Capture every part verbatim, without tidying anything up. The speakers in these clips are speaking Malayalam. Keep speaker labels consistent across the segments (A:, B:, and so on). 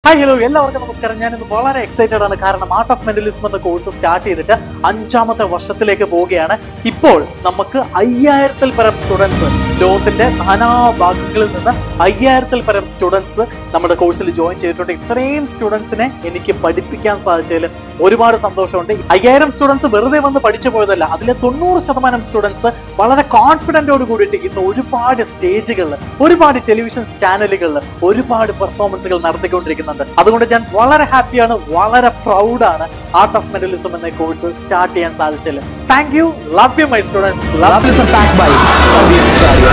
A: ഹായ് ഹലോ എല്ലാവർക്കും നമസ്കാരം. ഞാനിന്ന് വളരെ എക്സൈറ്റഡ് ആണ്. കാരണം ആർട്ട് ഓഫ് മെന്റലിസം എന്ന കോഴ്സ് സ്റ്റാർട്ട് ചെയ്തിട്ട് അഞ്ചാമത്തെ വർഷത്തിലേക്ക് പോവുകയാണ്. ഇപ്പോൾ നമുക്ക് അയ്യായിരത്തിൽ പരം സ്റ്റുഡൻസ്, ലോകത്തിന്റെ നാനാ ഭാഗങ്ങളിൽ നിന്ന് അയ്യായിരത്തിൽ പരം സ്റ്റുഡൻസ് നമ്മുടെ കോഴ്സിൽ ജോയിൻ ചെയ്തിട്ടുണ്ട്. ഇത്രയും സ്റ്റുഡൻസിനെ എനിക്ക് പഠിപ്പിക്കാൻ സാധിച്ചതിൽ ഒരുപാട് സന്തോഷമുണ്ട്. അയ്യായിരം സ്റ്റുഡൻസ് വെറുതെ വന്ന് പഠിച്ചു പോയതല്ല, അതിലെ തൊണ്ണൂറ് ശതമാനം സ്റ്റുഡൻസ് വളരെ കോൺഫിഡന്റോട് കൂടിയിട്ട് ഇന്ന് ഒരുപാട് സ്റ്റേജുകളിൽ, ഒരുപാട് ടെലിവിഷൻ ചാനലുകളിൽ ഒരുപാട് പെർഫോമൻസുകൾ നടത്തിക്കൊണ്ടിരിക്കുന്നുണ്ട്. അതുകൊണ്ട് ഞാൻ വളരെ ഹാപ്പിയാണ്, വളരെ പ്രൗഡാണ് ആർട്ട് ഓഫ് മെന്റലിസം എന്ന കോഴ്സ് സ്റ്റാർട്ട് ചെയ്യാൻ സാധിച്ചത്. Thank you. Love you my students. Love you packed by Sandeep Saria.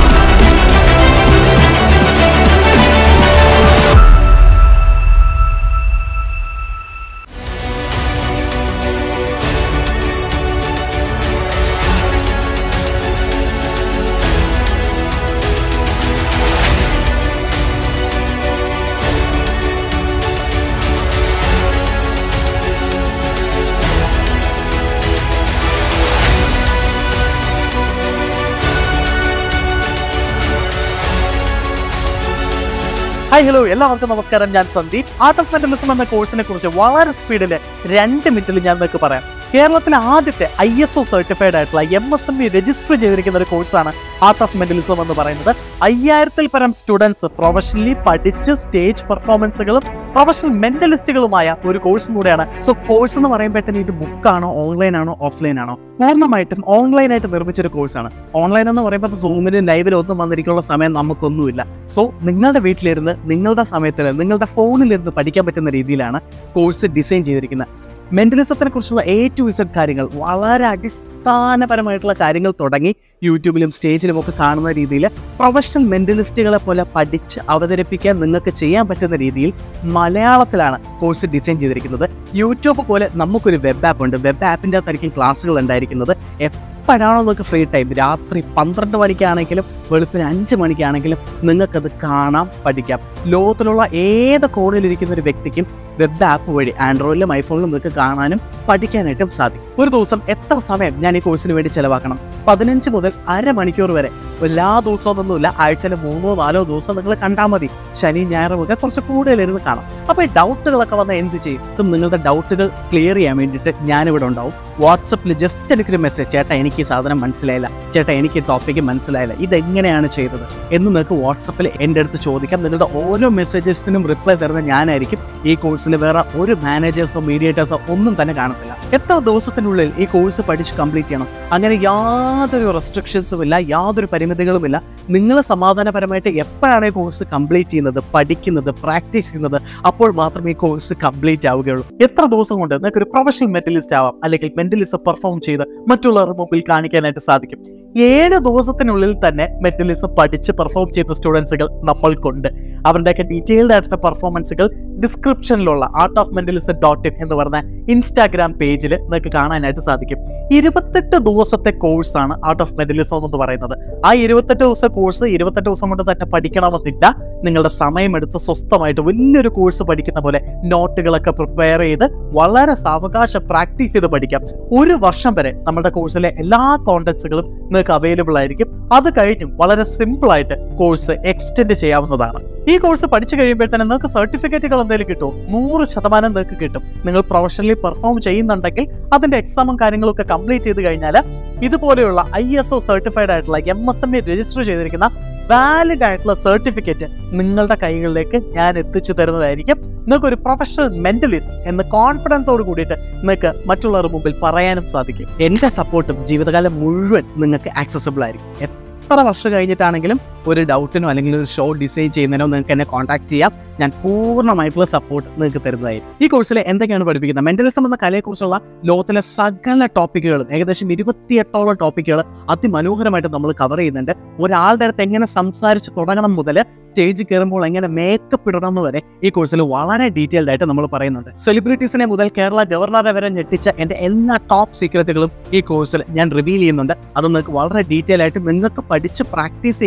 A: Hi hello എല്ലാവർക്കും നമസ്കാരം. ഞാൻ സന്ദീപ്. ആർട്ട് ഓഫ് മെന്റലിസം എന്ന കോഴ്സിനെ കുറിച്ച് വളരെ സ്പീഡിൽ രണ്ട് മിനിറ്റിൽ ഞാൻ നിങ്ങൾക്ക് പറയാം. കേരളത്തിലെ ആദ്യത്തെ ഐ എസ് ഒ സർട്ടിഫൈഡ് ആയിട്ടുള്ള M S M E register ചെയ്തിരിക്കുന്ന ഒരു കോഴ്സാണ് ആർട്ട് ഓഫ് മെന്റലിസം എന്ന് പറയുന്നത്. അയ്യായിരത്തിൽ പരം സ്റ്റുഡൻസ് പ്രൊഫഷണലി പഠിച്ച് സ്റ്റേജ് പെർഫോമൻസുകളും പ്രൊഫഷണൽ മെന്റലിസ്റ്റുകളുമായ ഒരു കോഴ്സും കൂടെയാണ്. സോ കോഴ്സ് എന്ന് പറയുമ്പോഴത്തേന് ഇത് ബുക്കാണോ, ഓൺലൈൻ ആണോ, ഓഫ്ലൈൻ ആണോ? പൂർണ്ണമായിട്ടും ഓൺലൈനായിട്ട് നിർമ്മിച്ചൊരു കോഴ്സാണ്. ഓൺലൈൻ എന്ന് പറയുമ്പോൾ സൂമിലും ലൈവിലും ഒന്നും വന്നിരിക്കാനുള്ള സമയം നമുക്കൊന്നുമില്ല. സോ നിങ്ങളുടെ വീട്ടിലിരുന്ന് നിങ്ങളുടെ സമയത്തിൽ നിങ്ങളുടെ ഫോണിലിരുന്ന് പഠിക്കാൻ പറ്റുന്ന രീതിയിലാണ് കോഴ്സ് ഡിസൈൻ ചെയ്തിരിക്കുന്നത്. മെന്റലിസത്തിനെ കുറിച്ചുള്ള എ ടു ഇസഡ് കാര്യങ്ങൾ, വളരെ അടിസ്ഥാനപരമായിട്ടുള്ള കാര്യങ്ങൾ തുടങ്ങി യൂട്യൂബിലും സ്റ്റേജിലും ഒക്കെ കാണുന്ന രീതിയിൽ പ്രൊഫഷണൽ മെന്റലിസ്റ്റുകളെ പോലെ പഠിച്ച് അവതരിപ്പിക്കാൻ നിങ്ങൾക്ക് ചെയ്യാൻ പറ്റുന്ന രീതിയിൽ മലയാളത്തിലാണ് കോഴ്സ് ഡിസൈൻ ചെയ്തിരിക്കുന്നത്. യൂട്യൂബ് പോലെ നമുക്കൊരു വെബ് ആപ്പ് ഉണ്ട്. വെബ് ആപ്പിൻ്റെ അകത്തായിരിക്കും ക്ലാസ്സുകൾ ഉണ്ടായിരിക്കുന്നത്. എപ്പോഴാണോ നിങ്ങൾക്ക് ഫ്രീ ടൈം, രാത്രി പന്ത്രണ്ട് മണിക്കാണെങ്കിലും വെളുപ്പിന് അഞ്ച് മണിക്കാണെങ്കിലും നിങ്ങൾക്കത് കാണാം, പഠിക്കാം. ലോകത്തിലുള്ള ഏത് കോണിലിരിക്കുന്ന ഒരു വ്യക്തിക്കും വെബ് ആപ്പ് വഴി ആൻഡ്രോയിഡിലും ഐഫോണിലും നിങ്ങൾക്ക് കാണാനും പഠിക്കാനായിട്ടും സാധിക്കും. ഒരു ദിവസം എത്ര സമയം ഞാൻ ഈ കോഴ്സിന് വേണ്ടി ചിലവാക്കണം? പതിനഞ്ച് മുതൽ അരമണിക്കൂർ വരെ. എല്ലാ ദിവസവും ഒന്നുമില്ല, ആഴ്ചയിൽ മൂന്നോ നാലോ ദിവസം നിങ്ങൾ കണ്ടാൽ മതി. ശനി ഞായറും ഒക്കെ കുറച്ച് കൂടുതലിരുന്ന് കാണാം. അപ്പോൾ ഈ ഡൗട്ടുകളൊക്കെ വന്നാൽ എന്ത് ചെയ്യും? ഇതും നിങ്ങളുടെ ഡൗട്ടുകൾ ക്ലിയർ ചെയ്യാൻ വേണ്ടിയിട്ട് ഞാനിവിടെ ഉണ്ടാവും. വാട്സപ്പിൽ ജസ്റ്റ് എനിക്കൊരു മെസ്സേജ്, ചേട്ടാ എനിക്ക് ഈ സാധനം മനസ്സിലായില്ല, ചേട്ടാ എനിക്ക് ഈ ടോപ്പിക്ക് മനസ്സിലായില്ല, ഇതെങ്ങനെയാണ് ചെയ്തത് എന്ന് നിങ്ങൾക്ക് വാട്സപ്പിൽ എൻ്റെ അടുത്ത് ചോദിക്കാം. നിങ്ങളുടെ ഓരോ മെസ്സേജസിനും റിപ്ലൈ തരുന്ന ഞാനായിരിക്കും. ഈ കോഴ്സിൽ വേറെ ഒരു മാനേജേഴ്സോ മീഡിയേറ്റേഴ്സോ ഒന്നും തന്നെ കാണത്തില്ല. എത്ര ദിവസത്തിനുള്ളിൽ ഈ കോഴ്സ് പഠിച്ച് കംപ്ലീറ്റ് ചെയ്യണം? അങ്ങനെ യാതൊരു റെസ്ട്രിക്ഷൻസും ഇല്ല, യാതൊരു പരിമിതികളുമില്ല. നിങ്ങൾ സമാധാനപരമായിട്ട് എപ്പോഴാണ് ഈ കോഴ്സ് കംപ്ലീറ്റ് ചെയ്യുന്നത്, പഠിക്കുന്നത്, പ്രാക്ടീസ് ചെയ്യുന്നത്, അപ്പോൾ മാത്രമേ ഈ കോഴ്സ് കംപ്ലീറ്റ് ആവുകയുള്ളൂ. എത്ര ദിവസം കൊണ്ട് നിങ്ങൾക്ക് ഒരു പ്രൊഫഷണൽ മെന്റലിസ്റ്റ് ആവാം, അല്ലെങ്കിൽ മെന്റലിസം പെർഫോം ചെയ്ത് മറ്റുള്ളവരുടെ മുമ്പിൽ കാണിക്കാനായിട്ട് സാധിക്കും. ഏഴ് ദിവസത്തിനുള്ളിൽ തന്നെ മെന്റലിസം പഠിച്ച് പെർഫോം ചെയ്ത സ്റ്റുഡൻസുകൾ നമ്മൾക്കുണ്ട്. അവരുടെയൊക്കെ ഡീറ്റെയിൽഡ് ആയിട്ടുള്ള പെർഫോമൻസുകൾ ഡിസ്ക്രിപ്ഷനിലുള്ള art of mentalism dot in എന്ന് പറഞ്ഞ ഇൻസ്റ്റാഗ്രാം പേജിൽ നിങ്ങൾക്ക് കാണാനായിട്ട് സാധിക്കും. ഇരുപത്തെട്ട് ദിവസത്തെ കോഴ്സാണ് ആർട്ട് ഓഫ് മെന്റലിസം എന്ന് പറയുന്നത്. ആ ഇരുപത്തെട്ട് ദിവസത്തെ കോഴ്സ് ഇരുപത്തെട്ട് ദിവസം കൊണ്ട് തന്നെ പഠിക്കണമെന്നില്ല. നിങ്ങളുടെ സമയമെടുത്ത് സ്വസ്ഥമായിട്ട് വലിയൊരു കോഴ്സ് പഠിക്കുന്ന പോലെ നോട്ടുകളൊക്കെ പ്രിപ്പയർ ചെയ്ത് വളരെ സാവകാശം പ്രാക്ടീസ് ചെയ്ത് പഠിക്കാം. ഒരു വർഷം വരെ നമ്മുടെ കോഴ്സിലെ എല്ലാ കോണ്ടന്റ്സുകളും നിങ്ങൾക്ക് അവൈലബിൾ ആയിരിക്കും. അത് കഴിഞ്ഞും വളരെ സിമ്പിൾ ആയിട്ട് കോഴ്സ് എക്സ്റ്റെൻഡ് ചെയ്യാവുന്നതാണ്. ഈ കോഴ്സ് പഠിച്ചു കഴിയുമ്പോഴത്തേനും നിങ്ങൾക്ക് സർട്ടിഫിക്കറ്റുകൾ എന്തെങ്കിലും കിട്ടും. നൂറ് ശതമാനം നിങ്ങൾക്ക് കിട്ടും. നിങ്ങൾ പ്രൊഫഷണലി പെർഫോം ചെയ്യുന്നുണ്ടെങ്കിൽ അതിന്റെ എക്സാമും കാര്യങ്ങളൊക്കെ കംപ്ലീറ്റ് ചെയ്ത് കഴിഞ്ഞാൽ ഇതുപോലെയുള്ള ഐ എസ് ഒ സർട്ടിഫൈഡ് ആയിട്ടുള്ള M S M E register ചെയ്തിരിക്കുന്ന വാലിഡ് ആയിട്ടുള്ള സർട്ടിഫിക്കറ്റ് നിങ്ങളുടെ കൈകളിലേക്ക് ഞാൻ എത്തിച്ചു തരുന്നതായിരിക്കും. നിങ്ങൾക്ക് ഒരു പ്രൊഫഷണൽ മെന്റലിസ്റ്റ് എന്ന കോൺഫിഡൻസോട് കൂടിയിട്ട് നിങ്ങൾക്ക് മറ്റുള്ളവരുടെ മുമ്പിൽ പറയാനും സാധിക്കും. എൻ്റെ സപ്പോർട്ടും ജീവിതകാലം മുഴുവൻ നിങ്ങൾക്ക് ആക്സസിബിൾ ആയിരിക്കും. എത്ര വർഷം കഴിഞ്ഞിട്ടാണെങ്കിലും ഒരു ഡൗട്ടിനോ അല്ലെങ്കിൽ ഒരു ഷോ ഡിസൈൻ ചെയ്യുന്നതിനോ നിങ്ങൾക്ക് എന്നെ കോൺടാക്ട് ചെയ്യാം. ഞാൻ പൂർണ്ണമായിട്ടുള്ള സപ്പോർട്ട് നിങ്ങൾക്ക് തരുന്നതായിരിക്കും. ഈ കോഴ്സിൽ എന്തൊക്കെയാണ് പഠിപ്പിക്കുന്നത്? മെന്റലിസം എന്ന കലയെക്കുറിച്ചുള്ള ലോകത്തിലെ സകല ടോപ്പിക്കുകളും, ഏകദേശം ഇരുപത്തിയെട്ടോളം ടോപ്പിക്കുകൾ അതിമനോഹരമായിട്ട് നമ്മൾ കവർ ചെയ്യുന്നുണ്ട്. ഒരാളുടെ അടുത്ത് എങ്ങനെ സംസാരിച്ച് തുടങ്ങണം മുതൽ സ്റ്റേജിൽ കയറുമ്പോൾ എങ്ങനെ മേക്കപ്പ് ഇടണം എന്ന് വരെ ഈ കോഴ്സിൽ വളരെ ഡീറ്റെയിൽഡ് ആയിട്ട് നമ്മൾ പറയുന്നുണ്ട്. സെലിബ്രിറ്റീസിനെ മുതൽ കേരള ഗവർണറെ വരെ ഞെട്ടിച്ച എൻ്റെ എല്ലാ ടോപ്പ് സീക്രറ്റുകളും ഈ കോഴ്സിൽ ഞാൻ റിവീൽ ചെയ്യുന്നുണ്ട്. അത് നിങ്ങൾക്ക് വളരെ ഡീറ്റെയിൽ ആയിട്ട് നിങ്ങൾക്ക് പഠിച്ച് പ്രാക്ടീസ് ചെയ്ത്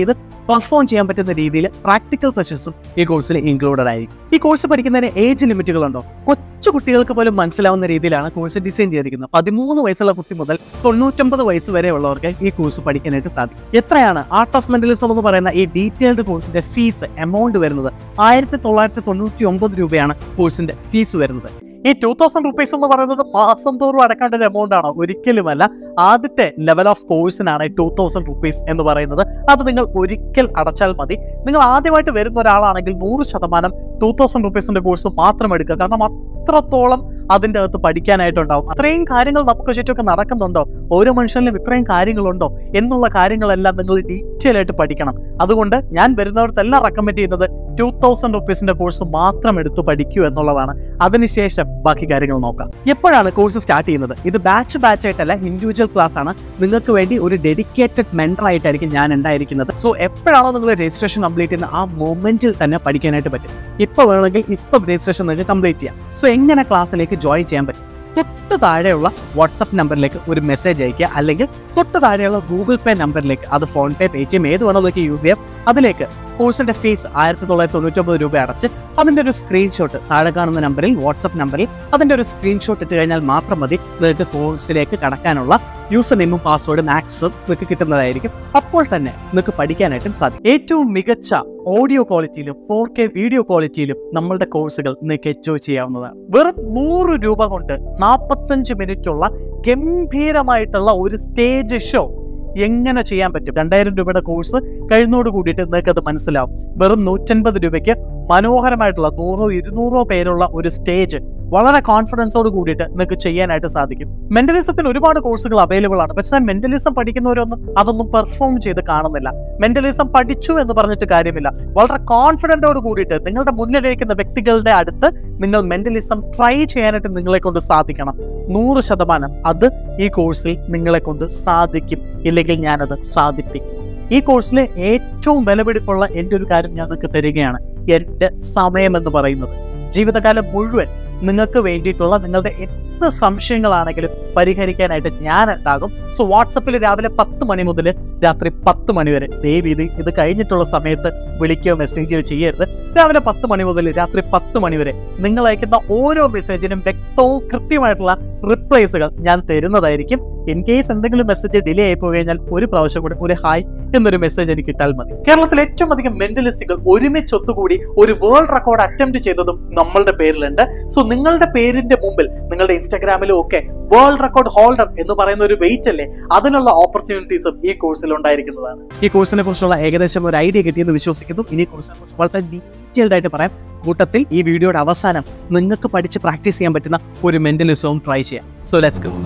A: പെർഫോം ചെയ്യാൻ പറ്റുന്ന രീതിയിൽ പ്രാക്ടിക്കൽ സെഷൻസും ഈ കോഴ്സിൽ ഇൻക്ലൂഡഡ് ആയിരിക്കും. ഈ കോഴ്സ് പഠിക്കുന്നതിന് ഏജ് ലിമിറ്റുകളുണ്ടോ? കൊച്ചു കുട്ടികൾക്ക് പോലും മനസ്സിലാവുന്ന രീതിയിലാണ് കോഴ്സ് ഡിസൈൻ ചെയ്തിരിക്കുന്നത്. പതിമൂന്ന് വയസ്സുള്ള കുട്ടി മുതൽ തൊണ്ണൂറ്റൊമ്പത് വയസ്സ് വരെ ഉള്ളവർക്ക് ഈ കോഴ്സ് പഠിക്കാനായിട്ട് സാധിക്കും. എത്രയാണ് ആർട്ട് ഓഫ് മെന്റലിസം എന്ന് പറയുന്ന ഈ ഡീറ്റെയിൽഡ് കോഴ്സിന്റെ ഫീസ് എമൗണ്ട് വരുന്നത്? ആയിരത്തി തൊള്ളായിരത്തി തൊണ്ണൂറ്റി ഒമ്പത് രൂപയാണ് കോഴ്സിന്റെ ഫീസ് വരുന്നത്. ഈ ടൂ തൗസൻഡ് റുപ്പീസ് എന്ന് പറയുന്നത് മാസം തോറും അടക്കേണ്ട ഒരു എമൗണ്ട് ആണോ? ഒരിക്കലുമല്ല. ആദ്യത്തെ ലെവൽ ഓഫ് കോഴ്സിനാണ് ടൂ തൗസൻഡ് റുപ്പീസ് എന്ന് പറയുന്നത്. അത് നിങ്ങൾ ഒരിക്കൽ അടച്ചാൽ മതി. നിങ്ങൾ ആദ്യമായിട്ട് വരുന്ന ഒരാളാണെങ്കിൽ നൂറ് ശതമാനം ടൂ തൗസൻഡ് റുപ്പീസിന്റെ കോഴ്സ് മാത്രം എടുക്കുക. കാരണം അത്രത്തോളം അതിൻ്റെ അകത്ത് പഠിക്കാനായിട്ടുണ്ടാവും. അത്രയും കാര്യങ്ങൾ നമുക്ക് ചുറ്റുമൊക്കെ നടക്കുന്നുണ്ടോ, ഓരോ മനുഷ്യനിലും ഇത്രയും കാര്യങ്ങളുണ്ടോ എന്നുള്ള കാര്യങ്ങളെല്ലാം നിങ്ങൾ ഡീറ്റെയിൽ ആയിട്ട് പഠിക്കണം. അതുകൊണ്ട് ഞാൻ വരുന്നവർക്കെല്ലാം റെക്കമെൻഡ് ചെയ്യുന്നത് ടൂ തൗസൻഡ് റുപ്പീസിന്റെ കോഴ്സ് മാത്രം എടുത്ത് പഠിക്കൂ എന്നുള്ളതാണ്. അതിനുശേഷം ബാക്കി കാര്യങ്ങൾ നോക്കാം. എപ്പോഴാണ് കോഴ്സ് സ്റ്റാർട്ട് ചെയ്യുന്നത്? ഇത് ബാച്ച് ബാച്ച് ആയിട്ടല്ല, ഇൻഡിവിജ്വൽ ക്ലാസ് ആണ്. നിങ്ങൾക്ക് വേണ്ടി ഒരു ഡെഡിക്കേറ്റഡ് മെന്റർ ആയിട്ടായിരിക്കും ഞാൻ ഉണ്ടായിരിക്കുന്നത്. സോ എപ്പോഴാണോ നിങ്ങൾ രജിസ്ട്രേഷൻ കംപ്ലീറ്റ് ചെയ്യുന്ന ആ മൊമെന്റിൽ തന്നെ പഠിക്കാനായിട്ട് പറ്റും. ഇപ്പൊ വേണമെങ്കിൽ ഇപ്പം രജിസ്ട്രേഷൻ നിങ്ങൾക്ക് കംപ്ലീറ്റ് ചെയ്യാം. സോ എങ്ങനെ ക്ലാസ്സിലേക്ക് ജോയിൻ ചെയ്യാൻ പറ്റും? തൊട്ട് താഴെയുള്ള വാട്സപ്പ് നമ്പറിലേക്ക് ഒരു മെസ്സേജ് അയക്കുക, അല്ലെങ്കിൽ തൊട്ട് താഴെയുള്ള ഗൂഗിൾ പേ നമ്പറിലേക്ക്, അത് ഫോൺ പേ, പേടിഎം ഏത് വേണമെന്നൊക്കെ യൂസ് ചെയ്യാം. അതിലേക്ക് കോഴ്സിന്റെ ഫീസ് ആയിരത്തി തൊള്ളായിരത്തി തൊണ്ണൂറ്റൊമ്പത് രൂപ അടച്ച് അതിന്റെ ഒരു സ്ക്രീൻഷോട്ട് താഴെ കാണുന്ന നമ്പറിൽ, വാട്സപ്പ് നമ്പറിൽ അതിന്റെ ഒരു സ്ക്രീൻഷോട്ട് ഇട്ട് കഴിഞ്ഞാൽ മാത്രം മതി നിങ്ങൾക്ക് കോഴ്സിലേക്ക് കടക്കാനുള്ള യൂസർ നെയിമും പാസ്വേഡും ആക്സസും നിങ്ങൾക്ക് കിട്ടുന്നതായിരിക്കും. അപ്പോൾ തന്നെ നിങ്ങൾക്ക് പഠിക്കാനായിട്ടും സാധിക്കും. ഏറ്റവും മികച്ച ഓഡിയോ ക്വാളിറ്റിയിലും ഫോർ കെ വീഡിയോ ക്വാളിറ്റിയിലും നമ്മളുടെ കോഴ്സുകൾ നിങ്ങൾക്ക് എൻജോയ് ചെയ്യാവുന്നതാണ്. വെറും നൂറ് രൂപ കൊണ്ട് നാൽപ്പത്തഞ്ച് മിനിറ്റ് ഉള്ള ഗംഭീരമായിട്ടുള്ള ഒരു സ്റ്റേജ് ഷോ എങ്ങനെ ചെയ്യാൻ പറ്റും? രണ്ടായിരം രൂപയുടെ കോഴ്സ് കഴിയുന്നോട് കൂടിയിട്ട് നിങ്ങൾക്ക് അത് മനസ്സിലാവും. വെറും നൂറ്റൻപത് രൂപയ്ക്ക് മനോഹരമായിട്ടുള്ള നൂറോ ഇരുന്നൂറോ പേരുള്ള ഒരു സ്റ്റേജ് വളരെ കോൺഫിഡൻസോട് കൂടിയിട്ട് നിങ്ങൾക്ക് ചെയ്യാനായിട്ട് സാധിക്കും. മെന്റലിസത്തിന് ഒരുപാട് കോഴ്സുകൾ അവൈലബിൾ ആണ്. പക്ഷേ മെന്റലിസം പഠിക്കുന്നവരൊന്നും അതൊന്നും പെർഫോം ചെയ്ത് കാണുന്നില്ല. മെന്റലിസം പഠിച്ചു എന്ന് പറഞ്ഞിട്ട് കാര്യമില്ല. വളരെ കോൺഫിഡൻറ്റോട് കൂടിയിട്ട് നിങ്ങളുടെ മുന്നിലിരിക്കുന്ന വ്യക്തികളുടെ അടുത്ത് നിങ്ങൾ മെന്റലിസം ട്രൈ ചെയ്യാനായിട്ട് നിങ്ങളെ കൊണ്ട് സാധിക്കണം. നൂറ് ശതമാനം അത് ഈ കോഴ്സിൽ നിങ്ങളെ കൊണ്ട് സാധിക്കും. ഇല്ലെങ്കിൽ ഞാനത് സാധിപ്പിക്കും. ഈ കോഴ്സിലെ ഏറ്റവും വിലപിടിപ്പുള്ള എൻ്റെ ഒരു കാര്യം ഞാൻ നിങ്ങൾക്ക് തരികയാണ്. എൻ്റെ സമയം എന്ന് പറയുന്നത് ജീവിതകാലം മുഴുവൻ നിങ്ങൾക്ക് വേണ്ടിയിട്ടുള്ള നിങ്ങളുടെ എന്ത് സംശയങ്ങളാണെങ്കിലും പരിഹരിക്കാനായിട്ട് ഞാൻ ഉണ്ടാകും. സോ വാട്സപ്പിൽ രാവിലെ പത്ത് മണി മുതൽ രാത്രി പത്ത് മണി വരെ, ദയവ് ഇത് ഇത് കഴിഞ്ഞിട്ടുള്ള സമയത്ത് വിളിക്കുകയോ മെസ്സേജോ ചെയ്യരുത്. രാവിലെ പത്ത് മണി മുതൽ രാത്രി പത്ത് മണി വരെ നിങ്ങൾ അയക്കുന്ന ഓരോ മെസ്സേജിനും വ്യക്തവും കൃത്യമായിട്ടുള്ള റിപ്ലൈസുകൾ ഞാൻ തരുന്നതായിരിക്കും. ഇൻ കേസ് എന്തെങ്കിലും മെസ്സേജ് ഡിലേ ആയി പോയി കഴിഞ്ഞാൽ ഒരു പ്രാവശ്യം കൂടി ഒരു ഹായ് എന്നൊരു മെസ്സേജ് എനിക്ക് ഇട്ടാൽ മതി. കേരളത്തിൽ ഏറ്റവും അധികം മെന്റലിസ്റ്റുകൾ ഒരുമിച്ച് ഒത്തുകൂടി ഒരു വേൾഡ് റെക്കോർഡ് അറ്റംപ്റ്റ് ചെയ്തതും നമ്മളുടെ പേരിലുണ്ട്. സോ നിങ്ങളുടെ പേരിന്റെ മുമ്പിൽ നിങ്ങളുടെ ഇൻസ്റ്റാഗ്രാമിലും ഒക്കെ വേൾഡ് റെക്കോർഡ് ഹോൾഡർ എന്ന് പറയുന്ന ഒരു വെയിറ്റ് അല്ലേ, അതിനുള്ള ഓപ്പർച്യൂണിറ്റീസും ഈ കോഴ്സിൽ ഉണ്ടായിരിക്കുന്നതാണ്. ഈ കോഴ്സിനെ കുറിച്ചുള്ള ഏകദേശം ഒരു ഐഡിയ കിട്ടിയെന്ന് വിശ്വസിക്കുന്നു. ഇനി കോഴ്സിനെ കുറിച്ച് വളരെ ഡീറ്റെയിൽഡ് ആയിട്ട് പറയാം. കൂട്ടത്തിൽ ഈ വീഡിയോയുടെ അവസാനം നിങ്ങൾക്ക് പഠിച്ച് പ്രാക്ടീസ് ചെയ്യാൻ പറ്റുന്ന ഒരു മെന്റലിസവും ട്രൈ ചെയ്യാം. So let's go.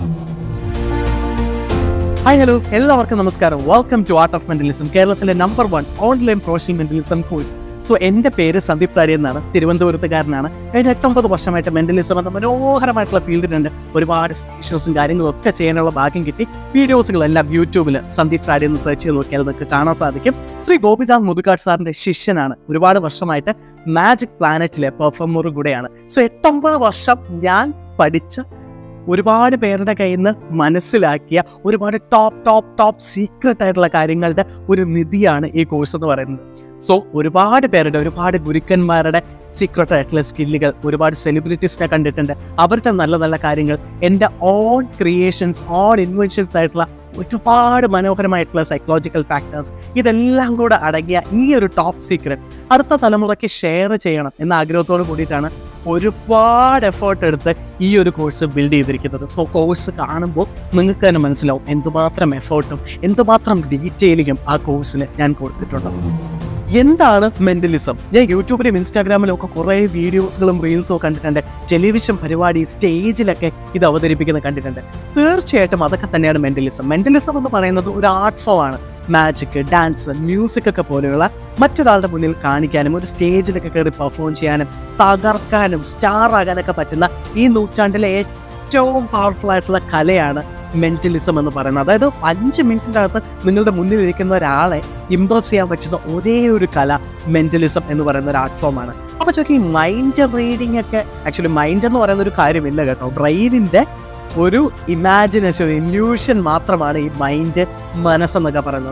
A: Hi hello, എല്ലാവർക്കും നമസ്കാരം. Welcome to art of mentalism, കേരളത്തിലെ number one online professional mentalism course. So എൻ്റെ പേര് സന്ദീപ് സാരി എന്നാണ്, തിരുവനന്തപുരത്തുകാരനാണ്. കഴിഞ്ഞ എട്ടൊമ്പത് വർഷമായിട്ട് മെന്റലിസം എന്ന മനോഹരമായിട്ടുള്ള ഫീൽഡിലുണ്ട്. ഒരുപാട് സ്റ്റേഷൻസും കാര്യങ്ങളും ഒക്കെ ചെയ്യാനുള്ള ഭാഗ്യം കിട്ടി. വീഡിയോസുകളെല്ലാം യൂട്യൂബിൽ സന്ദീപ് സാരി എന്ന് സെർച്ച് ചെയ്ത് നോക്കിയാൽ നിങ്ങൾക്ക് കാണാൻ സാധിക്കും. ശ്രീ ഗോപിനാഥ് മുതുകാട് സാറിൻ്റെ ശിഷ്യനാണ്. ഒരുപാട് വർഷമായിട്ട് മാജിക് പ്ലാനറ്റിലെ പെർഫോമറും കൂടെയാണ്. സോ എട്ടൊമ്പത് വർഷം ഞാൻ പഠിച്ച, ഒരുപാട് പേരുടെ കയ്യിൽ നിന്ന് മനസ്സിലാക്കിയ, ഒരുപാട് ടോപ്പ് ടോപ്പ് ടോപ്പ് സീക്രട്ട് ആയിട്ടുള്ള കാര്യങ്ങളുടെ ഒരു നിധിയാണ് ഈ കോഴ്സ് എന്ന് പറയുന്നത്. സോ ഒരുപാട് പേരുടെ, ഒരുപാട് ഗുരുക്കന്മാരുടെ സീക്രട്ട് ആയിട്ടുള്ള സ്കില്ലുകൾ, ഒരുപാട് സെലിബ്രിറ്റീസിനെ കണ്ടിട്ടുണ്ട്. അവരുടെ നല്ല നല്ല കാര്യങ്ങൾ, എൻ്റെ ഓൺ ക്രിയേഷൻസ്, ഓൺ ഇൻവെൻഷൻസ് ആയിട്ടുള്ള ഒരുപാട് മനോഹരമായിട്ടുള്ള സൈക്കോളജിക്കൽ ഫാക്ടേഴ്സ്, ഇതെല്ലാം കൂടെ അടങ്ങിയ ഈ ഒരു ടോപ്പ് സീക്രട്ട് അടുത്ത തലമുറയ്ക്ക് ഷെയർ ചെയ്യണം എന്ന ആഗ്രഹത്തോട് കൂടിയിട്ടാണ് ഒരുപാട് എഫേർട്ട് എടുത്ത് ഈ ഒരു കോഴ്സ് ബിൽഡ് ചെയ്തിരിക്കുന്നത്. സോ കോഴ്സ് കാണുമ്പോൾ നിങ്ങൾക്ക് തന്നെ മനസ്സിലാവും എന്തുമാത്രം എഫേർട്ടും എന്തുമാത്രം ഡീറ്റെയിലിങ്ങും ആ കോഴ്സിൽ ഞാൻ കൊടുത്തിട്ടുണ്ട്. എന്താണ് മെന്റലിസം? ഞാൻ യൂട്യൂബിലും ഇൻസ്റ്റാഗ്രാമിലും ഒക്കെ കുറേ വീഡിയോസുകളും റീൽസും ഒക്കെ കണ്ടിട്ടുണ്ട്. ടെലിവിഷൻ പരിപാടി, സ്റ്റേജിലൊക്കെ ഇത് അവതരിപ്പിക്കുന്ന കണ്ടിട്ടുണ്ട്. തീർച്ചയായിട്ടും അതൊക്കെ തന്നെയാണ് മെന്റലിസം. മെന്റലിസം എന്ന് പറയുന്നത് ഒരു ആർട്ട് ഫോം ആണ്. മാജിക്, ഡാൻസ്, മ്യൂസിക് ഒക്കെ പോലെയുള്ള മറ്റൊരാളുടെ മുന്നിൽ കാണിക്കാനും ഒരു സ്റ്റേജിലൊക്കെ കയറി പെർഫോം ചെയ്യാനും തകർക്കാനും സ്റ്റാർ ആകാനൊക്കെ പറ്റുന്ന ഈ നൂറ്റാണ്ടിലെ ഏറ്റവും പവർഫുൾ ആയിട്ടുള്ള കലയാണ് മെന്റലിസം എന്ന് പറയുന്നത്. അതായത് അഞ്ച് മിനിറ്റിൻ്റെ അകത്ത് നിങ്ങളുടെ മുന്നിലിരിക്കുന്ന ഒരാളെ ഇംപ്രസ് ചെയ്യാൻ പറ്റുന്ന ഒരേ ഒരു കല മെന്റലിസം എന്ന് പറയുന്ന ഒരു ആർട്ട് ഫോമാണ്. അപ്പോൾ ചോദിക്കും, ഈ മൈൻഡ് റീഡിംഗ് ഒക്കെ, ആക്ച്വലി മൈൻഡ് എന്ന് പറയുന്ന ഒരു കാര്യമില്ല കേട്ടോ. ബ്രെയിനിൻ്റെ ഒരു ഇമാജിനേഷൻ, ഇല്യൂഷൻ മാത്രമാണ് ഈ മൈൻഡ്, മനസ്സെന്നൊക്കെ പറയുന്നത്.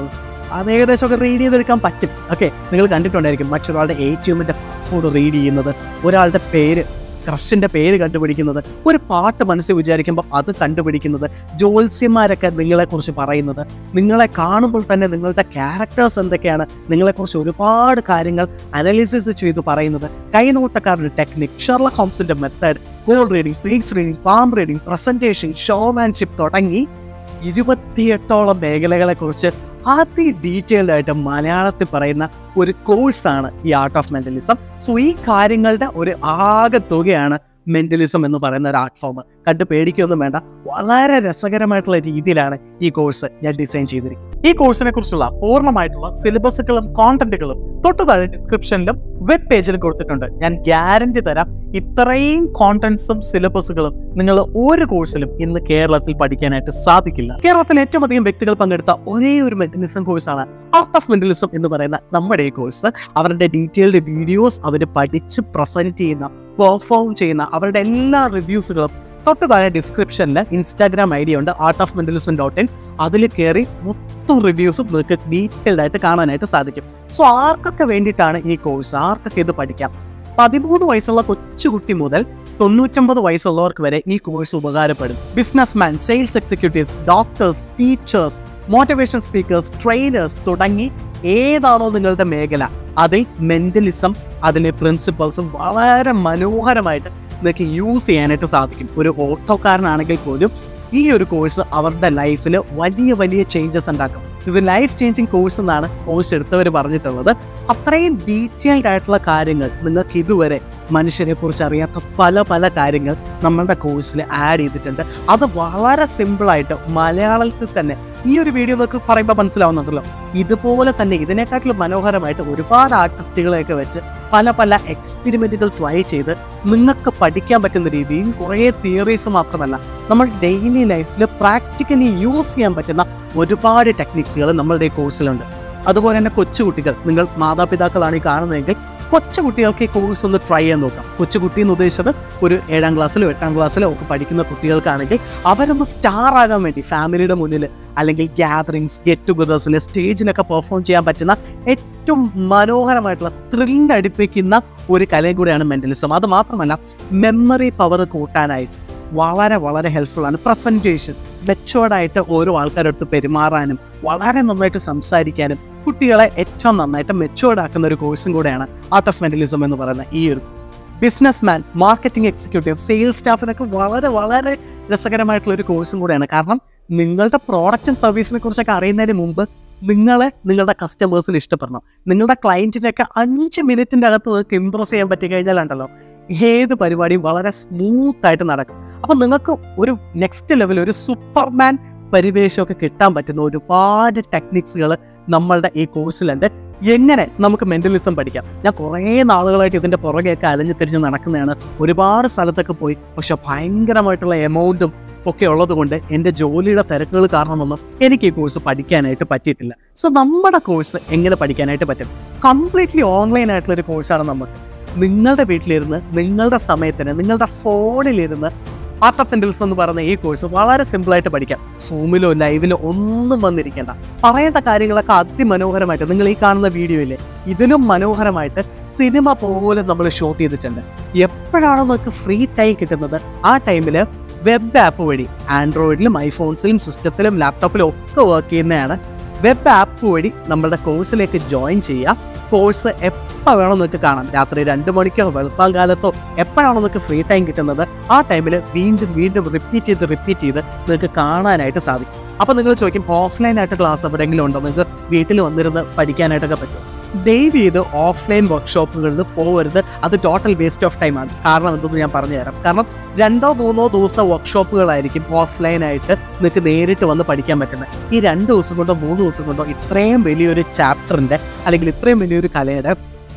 A: അത് ഏകദേശമൊക്കെ റീഡ് ചെയ്തെടുക്കാൻ പറ്റും. ഓക്കെ, നിങ്ങൾ കണ്ടിട്ടുണ്ടായിരിക്കും മറ്റൊരാളുടെ എ ടി എമ്മിൻ്റെ പാസ്വേഡ് റീഡ് ചെയ്യുന്നത്, ഒരാളുടെ പേര് ക്രഷിൻ്റെ പേര് കണ്ടുപിടിക്കുന്നത്, ഒരു പാട്ട് മനസ്സിൽ വിചാരിക്കുമ്പോൾ അത് കണ്ടുപിടിക്കുന്നത്, ജ്യോത്സ്യന്മാരൊക്കെ നിങ്ങളെക്കുറിച്ച് പറയുന്നത്, നിങ്ങളെ കാണുമ്പോൾ തന്നെ നിങ്ങളുടെ ക്യാരക്ടേഴ്സ് എന്തൊക്കെയാണ്, നിങ്ങളെക്കുറിച്ച് ഒരുപാട് കാര്യങ്ങൾ അനാലിസിസ് ചെയ്ത് പറയുന്നത്, കൈനോട്ടക്കാരുടെ ടെക്നിക്, ഷെർലക് ഹോംസിൻ്റെ method, cold reading, face reading, palm reading, presentation, showmanship തുടങ്ങി ഇരുപത്തിയെട്ടോളം മേഖലകളെക്കുറിച്ച് അതി ഡീറ്റെയിൽഡ് ആയിട്ട് മലയാളത്തിൽ പറയുന്ന ഒരു കോഴ്സാണ് ഈ ആർട്ട് ഓഫ് മെന്റലിസം. സോ ഈ കാര്യങ്ങളുടെ ഒരു ആകെ തുകയാണ് മെന്റലിസം എന്ന് പറയുന്ന ഒരു ആർട്ട് ഫോം. കണ്ട് പേടിക്കൊന്നും വേണ്ട, വളരെ രസകരമായിട്ടുള്ള രീതിയിലാണ് ഈ കോഴ്സ് ഞാൻ ഡിസൈൻ ചെയ്തിരിക്കുന്നത്. ഈ കോഴ്സിനെ കുറിച്ചുള്ള പൂർണ്ണമായിട്ടുള്ള സിലബസുകളും കോണ്ടന്റുകളും തൊട്ടു താഴെ ഡിസ്ക്രിപ്ഷനിലും വെബ് പേജിലും കൊടുത്തിട്ടുണ്ട്. ഞാൻ ഗ്യാരണ്ടി തരാം, ഇത്രയും കോണ്ടന്റ്സും സിലബസുകളും നിങ്ങൾ ഒരു കോഴ്സിലും ഇന്ന് കേരളത്തിൽ പഠിക്കാനായിട്ട് സാധിക്കില്ല. കേരളത്തിൽ ഏറ്റവും അധികം വ്യക്തികൾ പങ്കെടുത്ത ഒരേ ഒരു മെന്റലിസം കോഴ്സാണ് ആർട്ട് ഓഫ് മെന്റലിസം എന്ന് പറയുന്ന നമ്മുടെ ഈ കോഴ്സ്. അവരുടെ ഡീറ്റെയിൽഡ് വീഡിയോസ് അവർ പഠിച്ച് പ്രസന്റ് ചെയ്യുന്ന, പെർഫോം ചെയ്യുന്ന അവരുടെ എല്ലാ റിവ്യൂസുകളും തൊട്ട് താഴെ ഡിസ്ക്രിപ്ഷനിൽ ഇൻസ്റ്റാഗ്രാം ഐ ഡി ഉണ്ട്, art of mentalism dot in. അതിൽ കയറി മൊത്തം റിവ്യൂസും നിങ്ങൾക്ക് ഡീറ്റെയിൽഡ് ആയിട്ട് കാണാനായിട്ട് സാധിക്കും. സോ ആർക്കൊക്കെ വേണ്ടിയിട്ടാണ് ഈ കോഴ്സ്, ആർക്കൊക്കെ ഇത് പഠിക്കാം? പതിമൂന്ന് വയസ്സുള്ള കൊച്ചുകുട്ടി മുതൽ തൊണ്ണൂറ്റൊമ്പത് വയസ്സുള്ളവർക്ക് വരെ ഈ കോഴ്സ് ഉപകാരപ്പെടും. Businessman, sales executives, doctors, teachers, motivation speakers, trainers തുടങ്ങി ഏതാണോ നിങ്ങളുടെ മേഖല, അതിൽ മെന്റലിസം, അതിലെ പ്രിൻസിപ്പൾസും വളരെ മനോഹരമായിട്ട് നിങ്ങൾക്ക് യൂസ് ചെയ്യാനായിട്ട് സാധിക്കും. ഒരു ഓട്ടോക്കാരനാണെങ്കിൽ പോലും ഈ ഒരു കോഴ്സ് അവരുടെ ലൈഫിൽ വലിയ വലിയ ചേഞ്ചസ് ഉണ്ടാക്കും. ഇത് ലൈഫ് ചേഞ്ചിങ് കോഴ്സ് എന്നാണ് കോഴ്സ് എടുത്തവർ പറഞ്ഞിട്ടുള്ളത്. അത്രയും ഡീറ്റെയിൽഡ് ആയിട്ടുള്ള കാര്യങ്ങൾ നിങ്ങൾക്ക് ഇതുവരെ മനുഷ്യരെ കുറിച്ച് അറിയാത്ത പല പല കാര്യങ്ങൾ നമ്മളുടെ കോഴ്സിൽ ആഡ് ചെയ്തിട്ടുണ്ട്. അത് വളരെ സിമ്പിളായിട്ട് മലയാളത്തിൽ തന്നെ ഈ ഒരു വീഡിയോ നിങ്ങൾക്ക് പറയുമ്പോൾ മനസ്സിലാവുന്നുണ്ടല്ലോ, ഇതുപോലെ തന്നെ ഇതിനെക്കാട്ടിലും മനോഹരമായിട്ട് ഒരുപാട് ആർട്ടിസ്റ്റുകളെയൊക്കെ വെച്ച് പല പല എക്സ്പെരിമെൻറ്റുകൾ ട്രൈ ചെയ്ത് നിങ്ങൾക്ക് പഠിക്കാൻ പറ്റുന്ന രീതിയിൽ കുറേ തിയറീസ് മാത്രമല്ല, നമ്മൾ ഡെയിലി ലൈഫിൽ പ്രാക്ടിക്കലി യൂസ് ചെയ്യാൻ പറ്റുന്ന ഒരുപാട് ടെക്നിക്സുകൾ നമ്മളുടെ ഈ കോഴ്സിലുണ്ട്. അതുപോലെ തന്നെ കൊച്ചുകുട്ടികൾ, നിങ്ങൾ മാതാപിതാക്കളാണ് ഈ കാണുന്നതെങ്കിൽ കൊച്ചുകുട്ടികൾക്ക് ഈ കോഴ്സ് ഒന്ന് ട്രൈ ചെയ്യാൻ നോക്കാം. കൊച്ചുകുട്ടി എന്ന് ഉദ്ദേശിച്ചത് ഒരു ഏഴാം ക്ലാസ്സിലോ എട്ടാം ക്ലാസ്സിലോ ഒക്കെ പഠിക്കുന്ന കുട്ടികൾക്കാണെങ്കിൽ അവരൊന്ന് സ്റ്റാർ ആകാൻ വേണ്ടി ഫാമിലിയുടെ മുന്നിൽ അല്ലെങ്കിൽ ഗ്യാതറിങ്സ്, ഗെറ്റ് ടുഗദേഴ്സിൽ, സ്റ്റേജിലൊക്കെ പെർഫോം ചെയ്യാൻ പറ്റുന്ന ഏറ്റവും മനോഹരമായിട്ടുള്ള ത്രില്ല് അടുപ്പിക്കുന്ന ഒരു കലയും കൂടെയാണ് മെന്റലിസം. അത് മാത്രമല്ല മെമ്മറി പവർ കൂട്ടാനായിട്ട് വളരെ വളരെ ഹെൽപ്ഫുൾ ആണ്. പ്രസൻറ്റേഷൻ, മെച്ചുവേർഡായിട്ട് ഓരോ ആൾക്കാരടുത്ത് പെരുമാറാനും വളരെ നന്നായിട്ട് സംസാരിക്കാനും കുട്ടികളെ ഏറ്റവും നന്നായിട്ട് മെച്ചുവേർഡ് ആക്കുന്ന ഒരു കോഴ്സും കൂടെയാണ് ആർട്ട് ഓഫ് മെന്റലിസം എന്ന് പറയുന്ന ഈ ഒരു course. Businessman, marketing executive, sales സ്റ്റാഫിനൊക്കെ വളരെ വളരെ രസകരമായിട്ടുള്ള ഒരു കോഴ്സും കൂടെയാണ്. കാരണം നിങ്ങളുടെ പ്രോഡക്റ്റും സർവീസിനെ കുറിച്ചൊക്കെ അറിയുന്നതിന് മുമ്പ് നിങ്ങളെ നിങ്ങളുടെ കസ്റ്റമേഴ്സിന് ഇഷ്ടപ്പെടണം. നിങ്ങളുടെ ക്ലയൻറ്റിനെയൊക്കെ അഞ്ച് മിനിറ്റിൻ്റെ അകത്ത് നിങ്ങൾക്ക് ഇംപ്രസ് ചെയ്യാൻ പറ്റി കഴിഞ്ഞാലുണ്ടല്ലോ ഏത് പരിപാടിയും വളരെ സ്മൂത്തായിട്ട് നടക്കും. അപ്പം നിങ്ങൾക്ക് ഒരു നെക്സ്റ്റ് ലെവൽ, ഒരു സൂപ്പർമാൻ പരിവേഷമൊക്കെ കിട്ടാൻ പറ്റുന്ന ഒരുപാട് ടെക്നിക്സുകൾ നമ്മളുടെ ഈ കോഴ്സിലുണ്ട്. എങ്ങനെ നമുക്ക് മെന്റലിസം പഠിക്കാം? ഞാൻ കുറേ നാളുകളായിട്ട് ഇതിൻ്റെ പുറകെയൊക്കെ അലഞ്ഞു തിരിഞ്ഞ് നടക്കുന്നതാണ്, ഒരുപാട് സ്ഥലത്തൊക്കെ പോയി. പക്ഷെ ഭയങ്കരമായിട്ടുള്ള എമൗണ്ടും ഒക്കെ ഉള്ളത് കൊണ്ട് എൻ്റെ ജോലിയുടെ തിരക്കുകൾ കാരണമൊന്നും എനിക്ക് ഈ കോഴ്സ് പഠിക്കാനായിട്ട് പറ്റിയിട്ടില്ല. സോ നമ്മുടെ കോഴ്സ് എങ്ങനെ പഠിക്കാനായിട്ട് പറ്റും? കംപ്ലീറ്റ്ലി ഓൺലൈൻ ആയിട്ടുള്ള ഒരു കോഴ്സാണ് നമുക്ക്. നിങ്ങളുടെ വീട്ടിലിരുന്ന് നിങ്ങളുടെ സമയത്തിന് നിങ്ങളുടെ ഫോണിലിരുന്ന് ആർട്ട് ഓഫ് മെന്റലിസം എന്ന് പറയുന്ന ഈ കോഴ്സ് വളരെ സിമ്പിളായിട്ട് പഠിക്കാം. സൂമിലോ ലൈവിലോ ഒന്നും വന്നിരിക്കേണ്ട. പറയുന്ന കാര്യങ്ങളൊക്കെ അതിമനോഹരമായിട്ട് നിങ്ങൾ ഈ കാണുന്ന വീഡിയോയിലെ ഇതിലും മനോഹരമായിട്ട് സിനിമ പോലെ നമ്മൾ ഷൂട്ട് ചെയ്തിട്ടുണ്ട്. എപ്പോഴാണോ നമുക്ക് ഫ്രീ ടൈം കിട്ടുന്നത് ആ ടൈമിൽ വെബ് ആപ്പ് വഴി ആൻഡ്രോയിഡിലും ഐഫോൺസിലും സിസ്റ്റത്തിലും ലാപ്ടോപ്പിലും ഒക്കെ വർക്ക് ചെയ്യുന്നതാണ്. വെബ് ആപ്പ് വഴി നമ്മളുടെ കോഴ്സിലേക്ക് ജോയിൻ ചെയ്യുക. കോഴ്സ് എപ്പോൾ വേണോ നിങ്ങൾക്ക് കാണാം, രാത്രി രണ്ട് മണിക്കോ വെളുപ്പാൻ കാലത്തോ എപ്പോഴാണോ നിങ്ങൾക്ക് ഫ്രീ ടൈം കിട്ടുന്നത് ആ ടൈമിൽ വീണ്ടും വീണ്ടും റിപ്പീറ്റ് ചെയ്ത് റിപ്പീറ്റ് ചെയ്ത് നിങ്ങൾക്ക് കാണാനായിട്ട് സാധിക്കും. അപ്പോൾ നിങ്ങൾ ചോദിക്കും, ഓഫ്ലൈനായിട്ട് ക്ലാസ് എവിടെയെങ്കിലും ഉണ്ടോ, നിങ്ങൾക്ക് വീട്ടിൽ വന്നിരുന്ന് പഠിക്കാനായിട്ടൊക്കെ പറ്റും? ദയവ് ചെയ്ത് ഓഫ്ലൈൻ വർക്ക്ഷോപ്പുകളിൽ പോകരുത്. അത് ടോട്ടൽ വേസ്റ്റ് ഓഫ് ടൈമാണ്. കാരണം എന്തെന്ന് ഞാൻ പറഞ്ഞുതരാം. കാരണം രണ്ടോ മൂന്നോ ദിവസത്തെ വർക്ക്ഷോപ്പുകളായിരിക്കും ഓഫ്ലൈനായിട്ട് നിങ്ങൾക്ക് നേരിട്ട് വന്ന് പഠിക്കാൻ പറ്റുന്നത്. ഈ രണ്ട് ദിവസം കൊണ്ടോ മൂന്ന് ദിവസം കൊണ്ടോ ഇത്രയും വലിയൊരു ചാപ്റ്ററിൻ്റെ അല്ലെങ്കിൽ ഇത്രയും വലിയൊരു കലയുടെ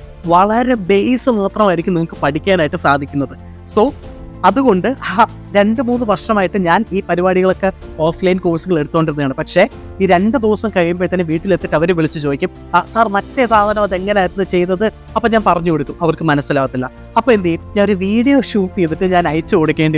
A: വളരെ ബേസ് മാത്രമായിരിക്കും നിങ്ങൾക്ക് പഠിക്കാനായിട്ട് സാധിക്കുന്നത്. സോ അതുകൊണ്ട് രണ്ട് മൂന്ന് വർഷമായിട്ട് ഞാൻ ഈ പരിപാടികളൊക്കെ ഓഫ്ലൈൻ കോഴ്സുകൾ എടുത്തുകൊണ്ടിരുന്നതാണ്. പക്ഷേ ഈ രണ്ട് ദിവസം കഴിയുമ്പോഴത്തേന് വീട്ടിലെത്തിയിട്ട് അവർ വിളിച്ച് ചോദിക്കും, ആ സാർ മറ്റേ സാധനം അതെങ്ങനെയായിരുന്നു ചെയ്തത്? അപ്പം ഞാൻ പറഞ്ഞു കൊടുക്കും, അവർക്ക് മനസ്സിലാവത്തില്ല. അപ്പോൾ എന്ത് ചെയ്യും, ഞാൻ ഒരു വീഡിയോ ഷൂട്ട് ചെയ്തിട്ട് ഞാൻ അയച്ചു കൊടുക്കേണ്ടി വരും.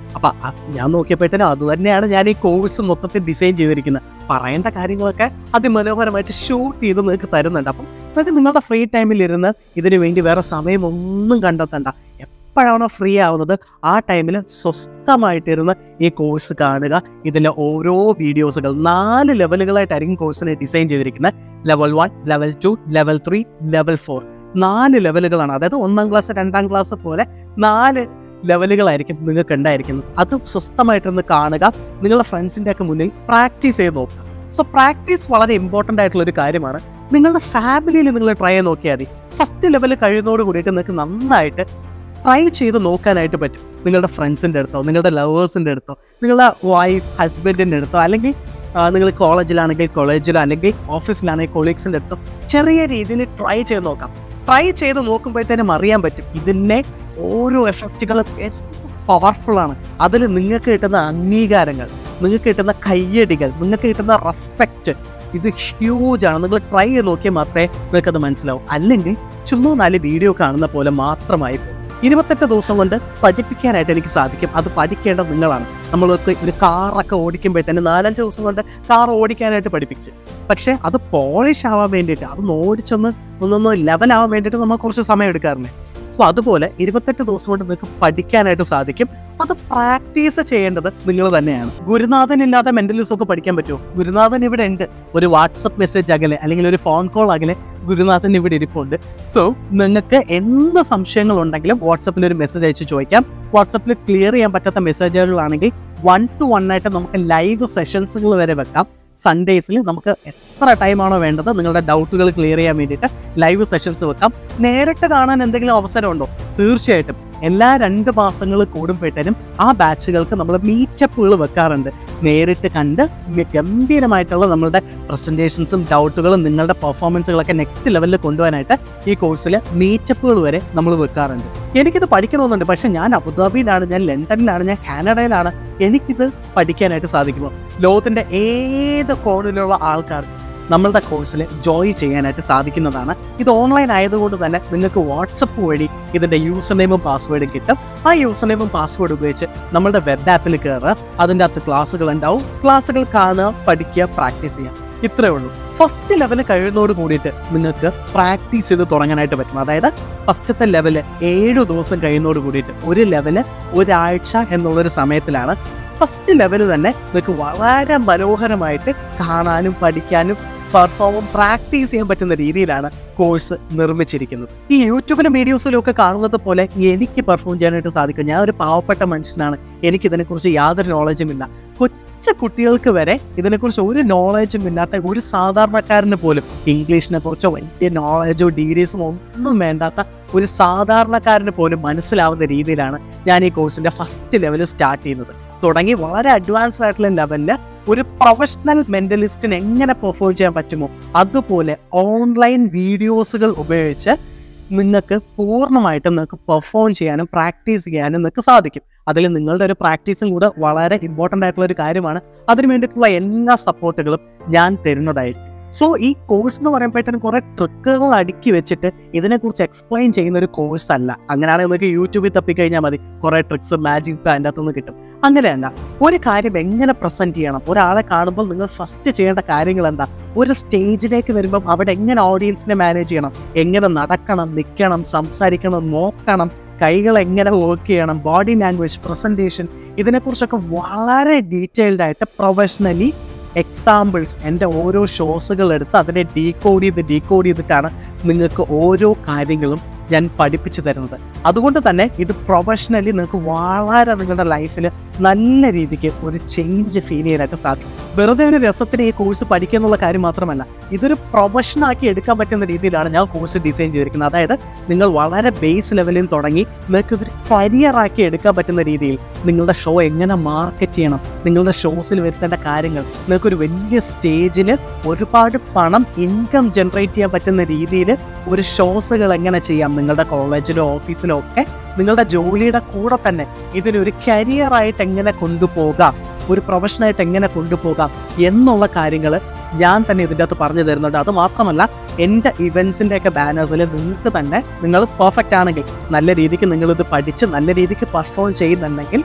A: അപ്പം ഞാൻ നോക്കിയപ്പോഴത്തേനും അത് തന്നെയാണ് ഞാൻ ഈ കോഴ്സ് മൊത്തത്തിൽ ഡിസൈൻ ചെയ്തിരിക്കുന്നത്. പറയേണ്ട കാര്യങ്ങളൊക്കെ അതിമനോഹരമായിട്ട് ഷൂട്ട് ചെയ്ത് നിങ്ങൾക്ക് തരുന്നുണ്ട്. അപ്പം നിങ്ങൾക്ക് നിങ്ങളുടെ ഫ്രീ ടൈമിൽ ഇരുന്ന് ഇതിനു വേണ്ടി വേറെ സമയമൊന്നും കണ്ടെത്തണ്ട. എപ്പോഴാണോ ഫ്രീ ആവുന്നത് ആ ടൈമിൽ സ്വസ്ഥമായിട്ടിരുന്ന് ഈ കോഴ്സ് കാണുക. ഇതിലെ ഓരോ വീഡിയോസുകൾ നാല് ലെവലുകളായിട്ടായിരിക്കും കോഴ്സിനെ ഡിസൈൻ ചെയ്തിരിക്കുന്നത്. Level one, level two, level three, level four. നാല് ലെവലുകളാണ്. അതായത് ഒന്നാം ക്ലാസ് രണ്ടാം ക്ലാസ് പോലെ നാല് ലെവലുകളായിരിക്കും നിങ്ങൾക്ക് ഉണ്ടായിരിക്കുന്നത്. അത് സ്വസ്ഥമായിട്ടൊന്ന് കാണുക. നിങ്ങളുടെ ഫ്രണ്ട്സിൻ്റെ ഒക്കെ മുന്നിൽ പ്രാക്ടീസ് ചെയ്ത് നോക്കുക. സോ പ്രാക്ടീസ് വളരെ ഇമ്പോർട്ടൻ്റ് ആയിട്ടുള്ള ഒരു കാര്യമാണ്. നിങ്ങളുടെ ഫാമിലിയിൽ നിങ്ങൾ ട്രൈ ചെയ്ത് നോക്കിയാൽ മതി. ഫസ്റ്റ് ലെവൽ കഴിയുന്നതോട് കൂടിയിട്ട് നിങ്ങൾക്ക് നന്നായിട്ട് ട്രൈ ചെയ്ത് നോക്കാനായിട്ട് പറ്റും. നിങ്ങളുടെ ഫ്രണ്ട്സിൻ്റെ അടുത്തോ, നിങ്ങളുടെ ലവേഴ്സിൻ്റെ അടുത്തോ, നിങ്ങളുടെ വൈഫ് ഹസ്ബൻഡിൻ്റെ അടുത്തോ, അല്ലെങ്കിൽ നിങ്ങൾ കോളേജിലാണെങ്കിൽ കോളേജിലോ, അല്ലെങ്കിൽ ഓഫീസിലാണെങ്കിൽ കൊളീഗ്സിൻ്റെ അടുത്തോ ചെറിയ രീതിയിൽ ട്രൈ ചെയ്ത് നോക്കാം. ട്രൈ ചെയ്ത് നോക്കുമ്പോഴത്തേനും അറിയാൻ പറ്റും ഇതിൻ്റെ ഓരോ എഫക്റ്റുകളും പവർഫുള്ളാണ്. അതിൽ നിങ്ങൾക്ക് കിട്ടുന്ന അംഗീകാരങ്ങൾ, നിങ്ങൾക്ക് കിട്ടുന്ന കയ്യടികൾ, നിങ്ങൾക്ക് കിട്ടുന്ന റെസ്പെക്റ്റ്, ഇത് ഹ്യൂജാണ്. നിങ്ങൾ ട്രൈ ചെയ്ത് നോക്കിയാൽ മാത്രമേ നിങ്ങൾക്കത് മനസ്സിലാവും. അല്ലെങ്കിൽ ചുമ്മാ നാല് വീഡിയോ കാണുന്ന പോലെ മാത്രമായി പോകും. ഇരുപത്തെട്ട് ദിവസം കൊണ്ട് പഠിപ്പിക്കാനായിട്ട് എനിക്ക് സാധിക്കും. അത് പഠിക്കേണ്ടത് നിങ്ങളാണ്. നമ്മളൊക്കെ ഒരു കാറൊക്കെ ഓടിക്കുമ്പോഴത്തേന് നാലഞ്ച് ദിവസം കൊണ്ട് കാർ ഓടിക്കാനായിട്ട് പഠിപ്പിച്ച്, പക്ഷേ അത് പോളിഷ് ആവാൻ വേണ്ടിയിട്ട്, അതൊന്ന് ഓടിച്ചൊന്ന് ഒന്നൊന്ന് ലെവലാവാൻ വേണ്ടിയിട്ട് നമ്മൾ കുറച്ച് സമയം എടുക്കാറുണ്ട്. സോ അതുപോലെ ഇരുപത്തെട്ട് ദിവസം കൊണ്ട് നിങ്ങൾക്ക് പഠിക്കാനായിട്ട് സാധിക്കും. അത് പ്രാക്ടീസ് ചെയ്യേണ്ടത് നിങ്ങൾ തന്നെയാണ്. ഗുരുനാഥൻ ഇല്ലാതെ മെന്റലിസം ഒക്കെ പഠിക്കാൻ പറ്റുമോ? ഗുരുനാഥൻ ഇവിടെ ഉണ്ട്. ഒരു വാട്സപ്പ് മെസ്സേജ് അകലെ അല്ലെങ്കിൽ ഒരു ഫോൺ കോൾ അകലെ ഗുരുനാഥൻ ഇവിടെ ഇരിപ്പുണ്ട്. സോ നിങ്ങൾക്ക് എന്ത് സംശയങ്ങളുണ്ടെങ്കിലും വാട്സപ്പിൽ ഒരു മെസ്സേജ് അയച്ച് ചോദിക്കാം. വാട്സപ്പിൽ ക്ലിയർ ചെയ്യാൻ പറ്റാത്ത മെസ്സേജുകളാണെങ്കിൽ വൺ ടു വൺ ആയിട്ട് നമുക്ക് ലൈവ് സെഷൻസുകൾ വരെ വെക്കാം. സൺഡേസിൽ നമുക്ക് എത്ര ടൈമാണോ വേണ്ടത് നിങ്ങളുടെ ഡൗട്ടുകൾ ക്ലിയർ ചെയ്യാൻ വേണ്ടിയിട്ട് ലൈവ് സെഷൻസ് വെക്കാം. നേരിട്ട് കാണാൻ എന്തെങ്കിലും അവസരമുണ്ടോ? തീർച്ചയായിട്ടും എല്ലാ രണ്ട് മാസങ്ങൾ കൂടുമ്പോഴത്തേനും ആ ബാച്ചുകൾക്ക് നമ്മൾ മീറ്റപ്പുകൾ വെക്കാറുണ്ട്. നേരിട്ട് കണ്ട് ഗംഭീരമായിട്ടുള്ള നമ്മളുടെ പ്രസൻറ്റേഷൻസും ഡൗട്ടുകളും നിങ്ങളുടെ പെർഫോമൻസുകളൊക്കെ നെക്സ്റ്റ് ലെവലിൽ കൊണ്ടുപോകാനായിട്ട് ഈ കോഴ്സിൽ മീറ്റപ്പുകൾ വരെ നമ്മൾ വെക്കാറുണ്ട്. എനിക്കിത് പഠിക്കണമെന്നുണ്ട്, പക്ഷേ ഞാൻ അബുദാബിയിലാണ്, ഞാൻ ലണ്ടനിലാണ്, ഞാൻ കാനഡയിലാണ്. എനിക്കിത് പഠിക്കാനായിട്ട് സാധിക്കുമോ? ലോകത്തിൻ്റെ ഏത് കോണിലുള്ള ആൾക്കാർ നമ്മളുടെ കോഴ്സിൽ ജോയിൻ ചെയ്യാനായിട്ട് സാധിക്കുന്നതാണ്. ഇത് ഓൺലൈൻ ആയതുകൊണ്ട് തന്നെ നിങ്ങൾക്ക് വാട്സപ്പ് വഴി ഇതിൻ്റെ യൂസർ നെയിമും പാസ്വേഡും കിട്ടും. ആ യൂസർ നെയിമും പാസ്വേഡ് ഉപയോഗിച്ച് നമ്മളുടെ വെബ് ആപ്പിൽ കയറുക. അതിൻ്റെ അകത്ത് ക്ലാസ്സുകൾ ഉണ്ടാവും. ക്ലാസ്സുകൾ കാണുക, പഠിക്കുക, പ്രാക്ടീസ് ചെയ്യുക. ഇത്രയേ ഉള്ളൂ. ഫസ്റ്റ് ലെവൽ കഴിയുന്നതോട് കൂടിയിട്ട് നിങ്ങൾക്ക് പ്രാക്ടീസ് ചെയ്ത് തുടങ്ങാനായിട്ട് പറ്റും. അതായത് ഫസ്റ്റത്തെ ലെവല് ഏഴു ദിവസം കഴിയുന്നതോട് കൂടിയിട്ട്, ഒരു ലെവല് ഒരാഴ്ച എന്നുള്ളൊരു സമയത്തിലാണ് ഫസ്റ്റ് ലെവൽ തന്നെ നിങ്ങൾക്ക് വളരെ മനോഹരമായിട്ട് കാണാനും പഠിക്കാനും പെർഫോമും പ്രാക്ടീസ് ചെയ്യാൻ പറ്റുന്ന രീതിയിലാണ് കോഴ്സ് നിർമ്മിച്ചിരിക്കുന്നത്. ഈ യൂട്യൂബിലെ വീഡിയോസിലും ഒക്കെ കാണുന്നത് പോലെ എനിക്ക് പെർഫോം ചെയ്യാനായിട്ട് സാധിക്കും. ഞാൻ ഒരു പാവപ്പെട്ട മനുഷ്യനാണ്. എനിക്കിതിനെക്കുറിച്ച് യാതൊരു നോളജും ഇല്ല. കൊച്ചു കുട്ടികൾക്ക് വരെ ഇതിനെക്കുറിച്ച് ഒരു നോളജും ഇല്ലാത്ത ഒരു സാധാരണക്കാരന് പോലും ഇംഗ്ലീഷിനെ കുറിച്ചോ വലിയ നോളജോ ഡിഗ്രീസോ ഒന്നും വേണ്ടാത്ത ഒരു സാധാരണക്കാരന് പോലും മനസ്സിലാവുന്ന രീതിയിലാണ് ഞാൻ ഈ കോഴ്സിൻ്റെ ഫസ്റ്റ് ലെവൽ സ്റ്റാർട്ട് ചെയ്യുന്നത്. തുടങ്ങി വളരെ അഡ്വാൻസ്ഡ് ആയിട്ടുള്ള ലെവലിൽ ഒരു പ്രൊഫഷണൽ മെന്റലിസ്റ്റിന് എങ്ങനെ പെർഫോം ചെയ്യാൻ പറ്റുമോ അതുപോലെ ഓൺലൈൻ വീഡിയോസുകൾ ഉപയോഗിച്ച് നിങ്ങൾക്ക് പൂർണ്ണമായിട്ടും നിങ്ങൾക്ക് പെർഫോം ചെയ്യാനും പ്രാക്ടീസ് ചെയ്യാനും നിങ്ങൾക്ക് സാധിക്കും. അതിൽ നിങ്ങളുടെ ഒരു പ്രാക്ടീസും കൂടെ വളരെ ഇമ്പോർട്ടൻ്റ് ആയിട്ടുള്ള ഒരു കാര്യമാണ്. അതിന് വേണ്ടിയിട്ടുള്ള എല്ലാ സപ്പോർട്ടുകളും ഞാൻ തരുന്നതായിരിക്കും. സോ ഈ കോഴ്സ് എന്ന് പറയുമ്പോഴത്തേനും കുറേ ട്രിക്കുകൾ അടുക്കി വെച്ചിട്ട് ഇതിനെക്കുറിച്ച് എക്സ്പ്ലെയിൻ ചെയ്യുന്ന ഒരു കോഴ്സ് അല്ല. അങ്ങനെയാണെങ്കിൽ നിങ്ങൾക്ക് യൂട്യൂബിൽ തപ്പിക്കഴിഞ്ഞാൽ മതി, കുറേ ട്രിക്സ് മാജിക് അതിൻ്റെ അകത്തുനിന്ന് കിട്ടും. അങ്ങനെയല്ല. ഒരു കാര്യം എങ്ങനെ പ്രസൻറ്റ് ചെയ്യണം, ഒരാളെ കാണുമ്പോൾ നിങ്ങൾ ഫസ്റ്റ് ചെയ്യേണ്ട കാര്യങ്ങൾ എന്താ, ഒരു സ്റ്റേജിലേക്ക് വരുമ്പം അവിടെ എങ്ങനെ ഓഡിയൻസിനെ മാനേജ് ചെയ്യണം, എങ്ങനെ നടക്കണം, നിൽക്കണം, സംസാരിക്കണം, നോക്കണം, കൈകൾ എങ്ങനെ വർക്ക് ചെയ്യണം, ബോഡി ലാംഗ്വേജ്, പ്രസൻറ്റേഷൻ, ഇതിനെക്കുറിച്ചൊക്കെ വളരെ ഡീറ്റെയിൽഡ് ആയിട്ട് പ്രൊഫഷണലി എക്സാമ്പിൾസ് എൻ്റെ ഓരോ ഷോസുകൾ എടുത്ത് അതിനെ ഡീകോഡ് ചെയ്ത് ഡീകോഡ് ചെയ്തിട്ടാണ് നിങ്ങൾക്ക് ഓരോ കാര്യങ്ങളും ഞാൻ പഠിപ്പിച്ചു തരുന്നത്. അതുകൊണ്ട് തന്നെ ഇത് പ്രൊഫഷണലി നിങ്ങൾക്ക് വളരെ നിങ്ങളുടെ ലൈഫിൽ നല്ല രീതിക്ക് ഒരു ചേഞ്ച് ഫീൽ ചെയ്യാനായിട്ട് സാധിക്കും. വെറുതെ ഒരു രസത്തിന് ഈ കോഴ്സ് പഠിക്കുക എന്നുള്ള കാര്യം മാത്രമല്ല, ഇതൊരു പ്രൊഫഷനാക്കി എടുക്കാൻ പറ്റുന്ന രീതിയിലാണ് ഞാൻ കോഴ്സ് ഡിസൈൻ ചെയ്തിരിക്കുന്നത്. അതായത് നിങ്ങൾ വളരെ ബേസ് ലെവലിൽ തുടങ്ങി നിങ്ങൾക്ക് ഇതൊരു കരിയറാക്കി എടുക്കാൻ പറ്റുന്ന രീതിയിൽ നിങ്ങളുടെ ഷോ എങ്ങനെ മാർക്കറ്റ് ചെയ്യണം, നിങ്ങളുടെ ഷോസിൽ വരുത്തേണ്ട കാര്യങ്ങൾ, നിങ്ങൾക്കൊരു വലിയ സ്റ്റേജിൽ ഒരുപാട് പണം ഇൻകം ജനറേറ്റ് ചെയ്യാൻ പറ്റുന്ന രീതിയിൽ ഒരു ഷോസുകൾ എങ്ങനെ ചെയ്യാം, നിങ്ങളുടെ കോളേജിലോ ഓഫീസിലോ ഒക്കെ നിങ്ങളുടെ ജോലിയുടെ കൂടെ തന്നെ ഇതിനൊരു കരിയറായിട്ട് എങ്ങനെ കൊണ്ടുപോകാം, ഒരു പ്രൊഫഷനായിട്ട് എങ്ങനെ കൊണ്ടുപോകാം എന്നുള്ള കാര്യങ്ങൾ ഞാൻ തന്നെ ഇതിൻ്റെ അകത്ത് പറഞ്ഞു തരുന്നുണ്ട്. അത് മാത്രമല്ല എൻ്റെ ഇവൻസിൻ്റെ ഒക്കെ ബാനേഴ്സിൽ നിങ്ങൾക്ക് തന്നെ നിങ്ങൾ പെർഫെക്റ്റ് ആണെങ്കിൽ, നല്ല രീതിക്ക് നിങ്ങളിത് പഠിച്ച് നല്ല രീതിക്ക് പെർഫോം ചെയ്യുന്നുണ്ടെങ്കിൽ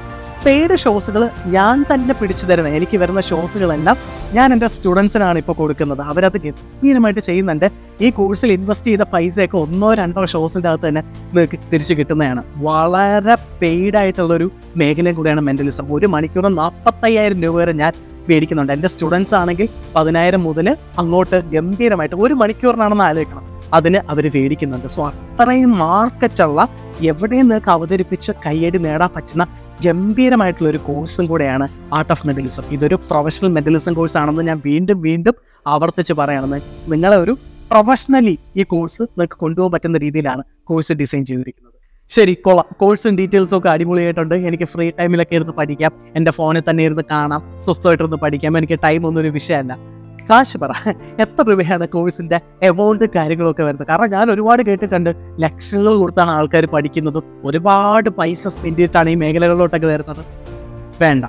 A: പെയ്ഡ് ഷോസുകൾ ഞാൻ തന്നെ പിടിച്ചു തരുന്നത്. എനിക്ക് വരുന്ന ഷോസുകളെല്ലാം ഞാൻ എൻ്റെ സ്റ്റുഡൻസിനാണ് ഇപ്പോൾ കൊടുക്കുന്നത്. അവരത് ഗംഭീരമായിട്ട് ചെയ്യുന്നുണ്ട്. ഈ കോഴ്സിൽ ഇൻവെസ്റ്റ് ചെയ്ത പൈസയൊക്കെ ഒന്നോ രണ്ടോ ഷോസിൻ്റെ അകത്ത് തന്നെ നിങ്ങൾക്ക് തിരിച്ചു കിട്ടുന്നതാണ്. വളരെ പെയ്ഡായിട്ടുള്ളൊരു മേഖലയും കൂടിയാണ് മെൻ്റലിസം. ഒരു മണിക്കൂർ നാൽപ്പത്തയ്യായിരം രൂപ വരെ ഞാൻ മേടിക്കുന്നുണ്ട്. എൻ്റെ സ്റ്റുഡൻസ് ആണെങ്കിൽ പതിനായിരം മുതൽ അങ്ങോട്ട് ഗംഭീരമായിട്ട് ഒരു മണിക്കൂറിനാണെന്ന് ആലോചിക്കണം അതിന് അവർ മേടിക്കുന്നുണ്ട്. സോ അത്രയും മാർക്കറ്റുള്ള എവിടെയും നിങ്ങൾക്ക് അവതരിപ്പിച്ച് കയ്യടി നേടാൻ പറ്റുന്ന ഗംഭീരമായിട്ടുള്ള ഒരു കോഴ്സും കൂടെയാണ് ആർട്ട് ഓഫ് മെൻ്റലിസം. ഇതൊരു പ്രൊഫഷണൽ മെൻ്റലിസം കോഴ്സ് ആണെന്ന് ഞാൻ വീണ്ടും വീണ്ടും ആവർത്തിച്ച് പറയുകയാണെന്ന്. നിങ്ങളെ ഒരു പ്രൊഫഷണലി ഈ കോഴ്സ് നിങ്ങൾക്ക് കൊണ്ടുപോകാൻ പറ്റുന്ന രീതിയിലാണ് കോഴ്സ് ഡിസൈൻ ചെയ്തിരിക്കുന്നത്. ശരി, കൊള്ളാം. കോഴ്സും ഡീറ്റെയിൽസും ഒക്കെ അടിപൊളിയായിട്ടുണ്ട്. എനിക്ക് ഫ്രീ ടൈമിലൊക്കെ ഇരുന്ന് പഠിക്കാം, എൻ്റെ ഫോണിൽ തന്നെ ഇരുന്ന് കാണാം, സ്വസ്ഥമായിട്ടിരുന്ന് പഠിക്കാം. എനിക്ക് ടൈം ഒന്നും ഒരു വിഷയമല്ല. കാശ് പറ, എത്ര രൂപയാണ് കോഴ്സിൻ്റെ എമൗണ്ട് കാര്യങ്ങളൊക്കെ വരുന്നത്? കാരണം ഞാൻ ഒരുപാട് കേട്ടിട്ടുണ്ട് ലക്ഷങ്ങൾ കൊടുത്താണ് ആൾക്കാർ പഠിക്കുന്നതും ഒരുപാട് പൈസ സ്പെൻഡ് ചെയ്തിട്ടാണ് ഈ മേഖലകളിലോട്ടൊക്കെ വരുന്നത്. വേണ്ട,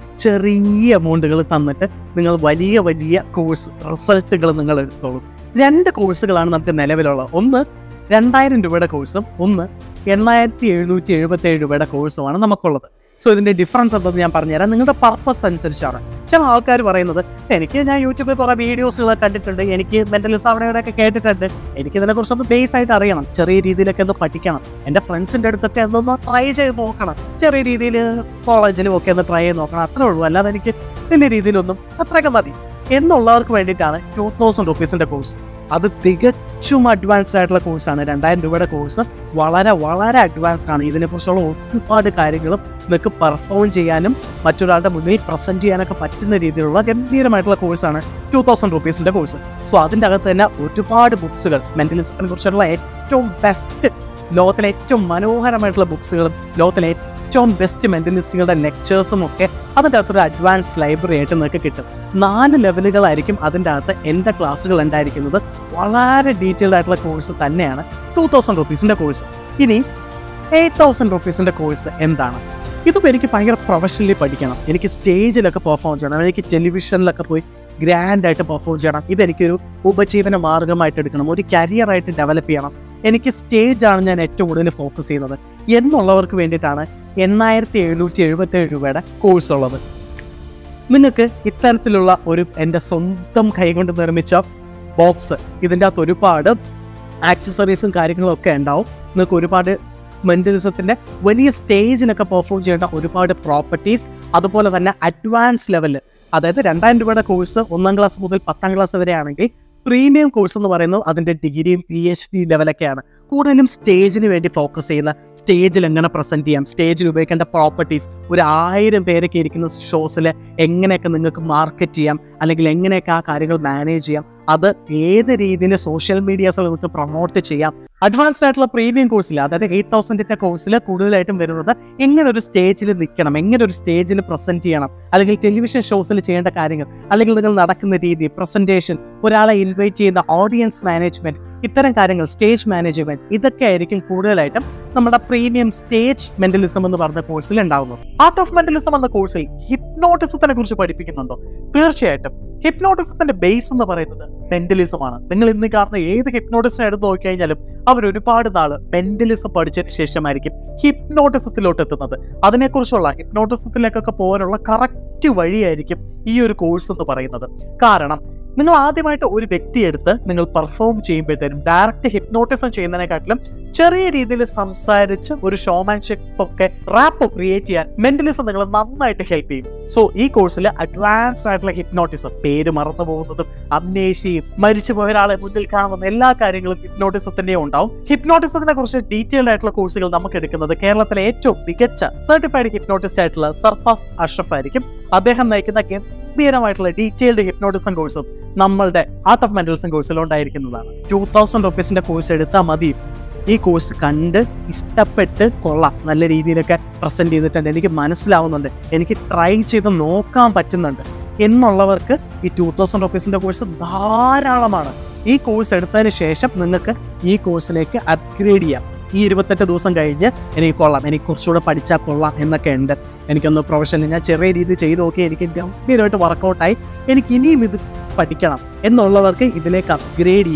A: ചെറിയ എമൗണ്ടുകൾ തന്നിട്ട് നിങ്ങൾ വലിയ വലിയ കോഴ്സ് റിസൾട്ടുകൾ നിങ്ങൾ എടുത്തോളും. രണ്ട് കോഴ്സുകളാണ് നമുക്ക് നിലവിലുള്ളത്. ഒന്ന് രണ്ടായിരം രൂപയുടെ കോഴ്സും ഒന്ന് എണ്ണായിരത്തി എഴുന്നൂറ്റി എഴുപത്തി ഏഴ് രൂപയുടെ കോഴ്സുമാണ് നമുക്കുള്ളത്. സോ ഇതിൻ്റെ ഡിഫറൻസ് എന്തെന്ന് ഞാൻ പറഞ്ഞുതരാം. നിങ്ങളുടെ പർപ്പസ് അനുസരിച്ചാണ്. ചില ആൾക്കാർ പറയുന്നത് എനിക്ക് ഞാൻ യൂട്യൂബിൽ കുറേ വീഡിയോസുകളൊക്കെ കണ്ടിട്ടുണ്ട്, എനിക്ക് മെൻ്റലിസം അവിടെയൊക്കെ കേട്ടിട്ടുണ്ട്, എനിക്കിതിനെക്കുറിച്ചൊന്ന് ബേസ് ആയിട്ട് അറിയണം, ചെറിയ രീതിയിലൊക്കെ ഒന്ന് പഠിക്കണം, എൻ്റെ ഫ്രണ്ട്സിൻ്റെ അടുത്തൊക്കെ എന്തൊന്ന് ട്രൈ ചെയ്ത് നോക്കണം, ചെറിയ രീതിയിൽ കോളേജിലും ഒക്കെ ഒന്ന് ട്രൈ ചെയ്ത് നോക്കണം, അത്രേ ഉള്ളൂ. അല്ലാതെ എനിക്ക് വലിയ രീതിയിലൊന്നും അത്രയൊക്കെ മതി എന്നുള്ളവർക്ക് വേണ്ടിയിട്ടാണ് ടു തൗസൻഡ് റുപ്പീസിൻ്റെ കോഴ്സ്. അത് തികച്ചും അഡ്വാൻസ്ഡ് ആയിട്ടുള്ള കോഴ്സാണ്. രണ്ടായിരം രൂപയുടെ കോഴ്സ് വളരെ വളരെ അഡ്വാൻസ്ഡ് ആണ്. ഇതിനെക്കുറിച്ചുള്ള ഒരുപാട് കാര്യങ്ങളും നിങ്ങൾക്ക് പെർഫോം ചെയ്യാനും മറ്റൊരാളുടെ മുന്നിൽ പ്രസൻറ്റ് ചെയ്യാനൊക്കെ പറ്റുന്ന രീതിയിലുള്ള ഗംഭീരമായിട്ടുള്ള കോഴ്സാണ് ടു തൗസൻഡ് റുപ്പീസിൻ്റെ കോഴ്സ്. സോ അതിൻ്റെ അകത്ത് തന്നെ ഒരുപാട് ബുക്സുകൾ, മെൻ്റലിസത്തിനെ കുറിച്ചുള്ള ഏറ്റവും ബെസ്റ്റ്, ലോകത്തിലെ ഏറ്റവും മനോഹരമായിട്ടുള്ള ബുക്സുകളും ലോകത്തിലെ ഏറ്റവും ബെസ്റ്റ് മെൻ്റലിസ്റ്റുകളുടെ ലെക്ചേഴ്സും ഒക്കെ അതിൻ്റെ അകത്തൊരു അഡ്വാൻസ് ലൈബ്രറി ആയിട്ട് നിങ്ങൾക്ക് കിട്ടും. നാല് ലെവലുകളായിരിക്കും അതിൻ്റെ അകത്ത് എൻ്റെ ക്ലാസ്സുകൾ ഉണ്ടായിരിക്കുന്നത്. വളരെ ഡീറ്റെയിൽഡ് ആയിട്ടുള്ള കോഴ്സ് തന്നെയാണ് ടു തൗസൻഡ് റുപ്പീസിൻ്റെ കോഴ്സ്. ഇനി എയ്റ്റ് തൗസൻഡ് റുപ്പീസിൻ്റെ കോഴ്സ് എന്താണ്? ഇതിപ്പോൾ എനിക്ക് ഭയങ്കര പ്രൊഫഷണലി പഠിക്കണം, എനിക്ക് സ്റ്റേജിലൊക്കെ പെർഫോം ചെയ്യണം, എനിക്ക് ടെലിവിഷനിലൊക്കെ പോയി ഗ്രാൻഡായിട്ട് പെർഫോം ചെയ്യണം, ഇതെനിക്കൊരു ഉപജീവന മാർഗമായിട്ട് എടുക്കണം, ഒരു കരിയറായിട്ട് ഡെവലപ്പ് ചെയ്യണം, എനിക്ക് സ്റ്റേജാണ് ഞാൻ ഏറ്റവും കൂടുതൽ ഫോക്കസ് ചെയ്യുന്നത് എന്നുള്ളവർക്ക് വേണ്ടിയിട്ടാണ് എണ്ണായിരത്തി എഴുന്നൂറ്റി എഴുപത്തി ഏഴ് രൂപയുടെ കോഴ്സ് ഉള്ളത്. നിങ്ങൾക്ക് ഇത്തരത്തിലുള്ള ഒരു എൻ്റെ സ്വന്തം കൈകൊണ്ട് നിർമ്മിച്ച ബോക്സ്, ഇതിൻ്റെ അകത്ത് ഒരുപാട് ആക്സസറീസും കാര്യങ്ങളും ഒക്കെ ഉണ്ടാവും. നിങ്ങൾക്ക് ഒരുപാട് മെൻ്റലിസത്തിൻ്റെ വലിയ സ്റ്റേജിലൊക്കെ പെർഫോം ചെയ്യേണ്ട ഒരുപാട് പ്രോപ്പർട്ടീസ്, അതുപോലെ തന്നെ അഡ്വാൻസ് ലെവല്, അതായത് രണ്ടായിരം രൂപയുടെ കോഴ്സ് ഒന്നാം ക്ലാസ് മുതൽ പത്താം ക്ലാസ് വരെ ആണെങ്കിൽ പ്രീമിയം കോഴ്സ് എന്ന് പറയുന്നത് അതിൻ്റെ ഡിഗ്രിയും പി എച്ച് ഡി ലെവലൊക്കെയാണ്. കൂടുതലും സ്റ്റേജിന് വേണ്ടി ഫോക്കസ് ചെയ്യുന്ന, സ്റ്റേജിൽ എങ്ങനെ പ്രസൻറ്റ് ചെയ്യാം, സ്റ്റേജിൽ ഉപയോഗിക്കേണ്ട പ്രോപ്പർട്ടീസ്, ഒരു ആയിരം പേരൊക്കെ ഇരിക്കുന്ന ഷോസിൽ എങ്ങനെയൊക്കെ നിങ്ങൾക്ക് മാർക്കറ്റ് ചെയ്യാം, അല്ലെങ്കിൽ എങ്ങനെയൊക്കെ ആ കാര്യങ്ങൾ മാനേജ് ചെയ്യാം, അത് ഏത് രീതിയിൽ സോഷ്യൽ മീഡിയാസിൽ നിങ്ങൾക്ക് പ്രൊമോട്ട് ചെയ്യാം. അഡ്വാൻസ്ഡ് ആയിട്ടുള്ള പ്രീമിയം കോഴ്സിൽ, അതായത് എയ്റ്റ് തൗസൻഡിൻ്റെ കോഴ്സിൽ കൂടുതലായിട്ടും വരുന്നത് എങ്ങനെ ഒരു സ്റ്റേജിൽ നിൽക്കണം, എങ്ങനെ ഒരു സ്റ്റേജിൽ പ്രസൻറ്റ് ചെയ്യണം, അല്ലെങ്കിൽ ടെലിവിഷൻ ഷോസിൽ ചെയ്യേണ്ട കാര്യങ്ങൾ, അല്ലെങ്കിൽ നിങ്ങൾ നടക്കുന്ന രീതി, പ്രസൻറ്റേഷൻ, ഒരാളെ ഇൻവൈറ്റ് ചെയ്യുന്ന ഓഡിയൻസ് മാനേജ്മെൻറ്റ്, ഇത്തരം കാര്യങ്ങൾ, സ്റ്റേജ് മാനേജ്മെൻറ്റ്, ഇതൊക്കെ ആയിരിക്കും കൂടുതലായിട്ടും നമ്മുടെ പ്രീമിയം സ്റ്റേജ് മെൻ്റലിസം എന്ന് പറഞ്ഞ കോഴ്സിൽ ഉണ്ടാകുന്നത്. ആർട്ട് ഓഫ് മെൻ്റലിസം എന്ന കോഴ്സിൽ ഹിപ്നോട്ടിസത്തിനെ കുറിച്ച് പഠിപ്പിക്കുന്നുണ്ടോ? തീർച്ചയായിട്ടും. ഹിപ്നോട്ടിസത്തിന്റെ ബേസ് എന്ന് പറയുന്നത് മെൻ്റലിസമാണ്. നിങ്ങൾ ഇന്ന് കാണുന്ന ഏത് ഹിപ്നോട്ടിസ്റ്റ് എടുത്ത് നോക്കിക്കഴിഞ്ഞാലും അവർ ഒരുപാട് നാള് മെൻ്റലിസം പഠിച്ചതിന് ശേഷമായിരിക്കും ഹിപ്നോട്ടിസത്തിലോട്ട് എത്തുന്നത്. അതിനെക്കുറിച്ചുള്ള ഹിപ്നോട്ടിസത്തിലേക്കൊക്കെ പോകാനുള്ള കറക്റ്റ് വഴിയായിരിക്കും ഈ ഒരു കോഴ്സ് എന്ന് പറയുന്നത്. കാരണം നിങ്ങൾ ആദ്യമായിട്ട് ഒരു വ്യക്തിയെടുത്ത് നിങ്ങൾ പെർഫോം ചെയ്യുമ്പോഴത്തേനും ഡയറക്റ്റ് ഹിപ്നോട്ടിസം ചെയ്യുന്നതിനെക്കാട്ടിലും ചെറിയ രീതിയിൽ സംസാരിച്ച് ഒരു ഷോമാൻഷിപ്പ് ഒക്കെ റാപ്പ് ക്രിയേറ്റ് ചെയ്യാൻ മെൻ്റലിസം നിങ്ങൾ നന്നായിട്ട് ഹെൽപ്പ് ചെയ്യും. സോ ഈ കോഴ്സിൽ അഡ്വാൻസ്ഡ് ആയിട്ടുള്ള ഹിപ്നോട്ടിസം, പേര് മറന്നു പോകുന്നതും അമ്നേഷ്യയും മരിച്ചു പോയ ഒരാളെ മുന്നിൽ കാണുന്ന എല്ലാ കാര്യങ്ങളും ഹിപ്നോട്ടിസത്തിന്റെ ഉണ്ടാവും. ഹിപ്നോട്ടിസത്തിനെ കുറിച്ച് ഡീറ്റെയിൽഡ് ആയിട്ടുള്ള കോഴ്സുകൾ നമുക്ക് എടുക്കുന്നത് കേരളത്തിലെ ഏറ്റവും മികച്ച സർട്ടിഫൈഡ് ഹിപ്നോട്ടിസ്റ്റ് ആയിട്ടുള്ള സർഫാസ് അഷ്റഫ് ആയിരിക്കും. അദ്ദേഹം നയിക്കുന്ന ഗംഭീരമായിട്ടുള്ള ഡീറ്റെയിൽഡ് ഹിപ്നോട്ടിസം കോഴ്സും നമ്മളുടെ ആർട്ട് ഓഫ് മെൻ്റലിസം കോഴ്സിൽ ഉണ്ടായിരിക്കുന്നതാണ്. ടു തൗസൻഡ് റുപ്പീസിന്റെ കോഴ്സ് എടുത്താൽ മതി. ഈ കോഴ്സ് കണ്ട് ഇഷ്ടപ്പെട്ട് കൊള്ളാം, നല്ല രീതിയിലൊക്കെ പ്രസൻറ്റ് ചെയ്തിട്ടുണ്ട്, എനിക്ക് മനസ്സിലാവുന്നുണ്ട്, എനിക്ക് ട്രൈ ചെയ്ത് നോക്കാൻ പറ്റുന്നുണ്ട് എന്നുള്ളവർക്ക് ഈ ടു തൗസൻഡ് റുപ്പീസിൻ്റെ കോഴ്സ് ധാരാളമാണ്. ഈ കോഴ്സ് എടുത്തതിന് ശേഷം നിങ്ങൾക്ക് ഈ കോഴ്സിലേക്ക് അപ്ഗ്രേഡ് ചെയ്യാം. ഈ ഇരുപത്തെട്ട് ദിവസം കഴിഞ്ഞ് എനിക്ക് കൊള്ളാം, എനിക്ക് കുറച്ചുകൂടെ പഠിച്ചാൽ കൊള്ളാം എന്നൊക്കെ ഉണ്ട്, എനിക്കൊന്ന് പ്രൊഫഷണൽ ഞാൻ ചെറിയ രീതിയിൽ ചെയ്ത് നോക്കി, എനിക്ക് ഗംഭീരമായിട്ട് വർക്കൗട്ടായി, എനിക്ക് ഇനിയും ഇത് പഠിക്കണം എന്നുള്ളവർക്ക് ഇതിലേക്ക് അപ്ഗ്രേഡ് ചെയ്യാം.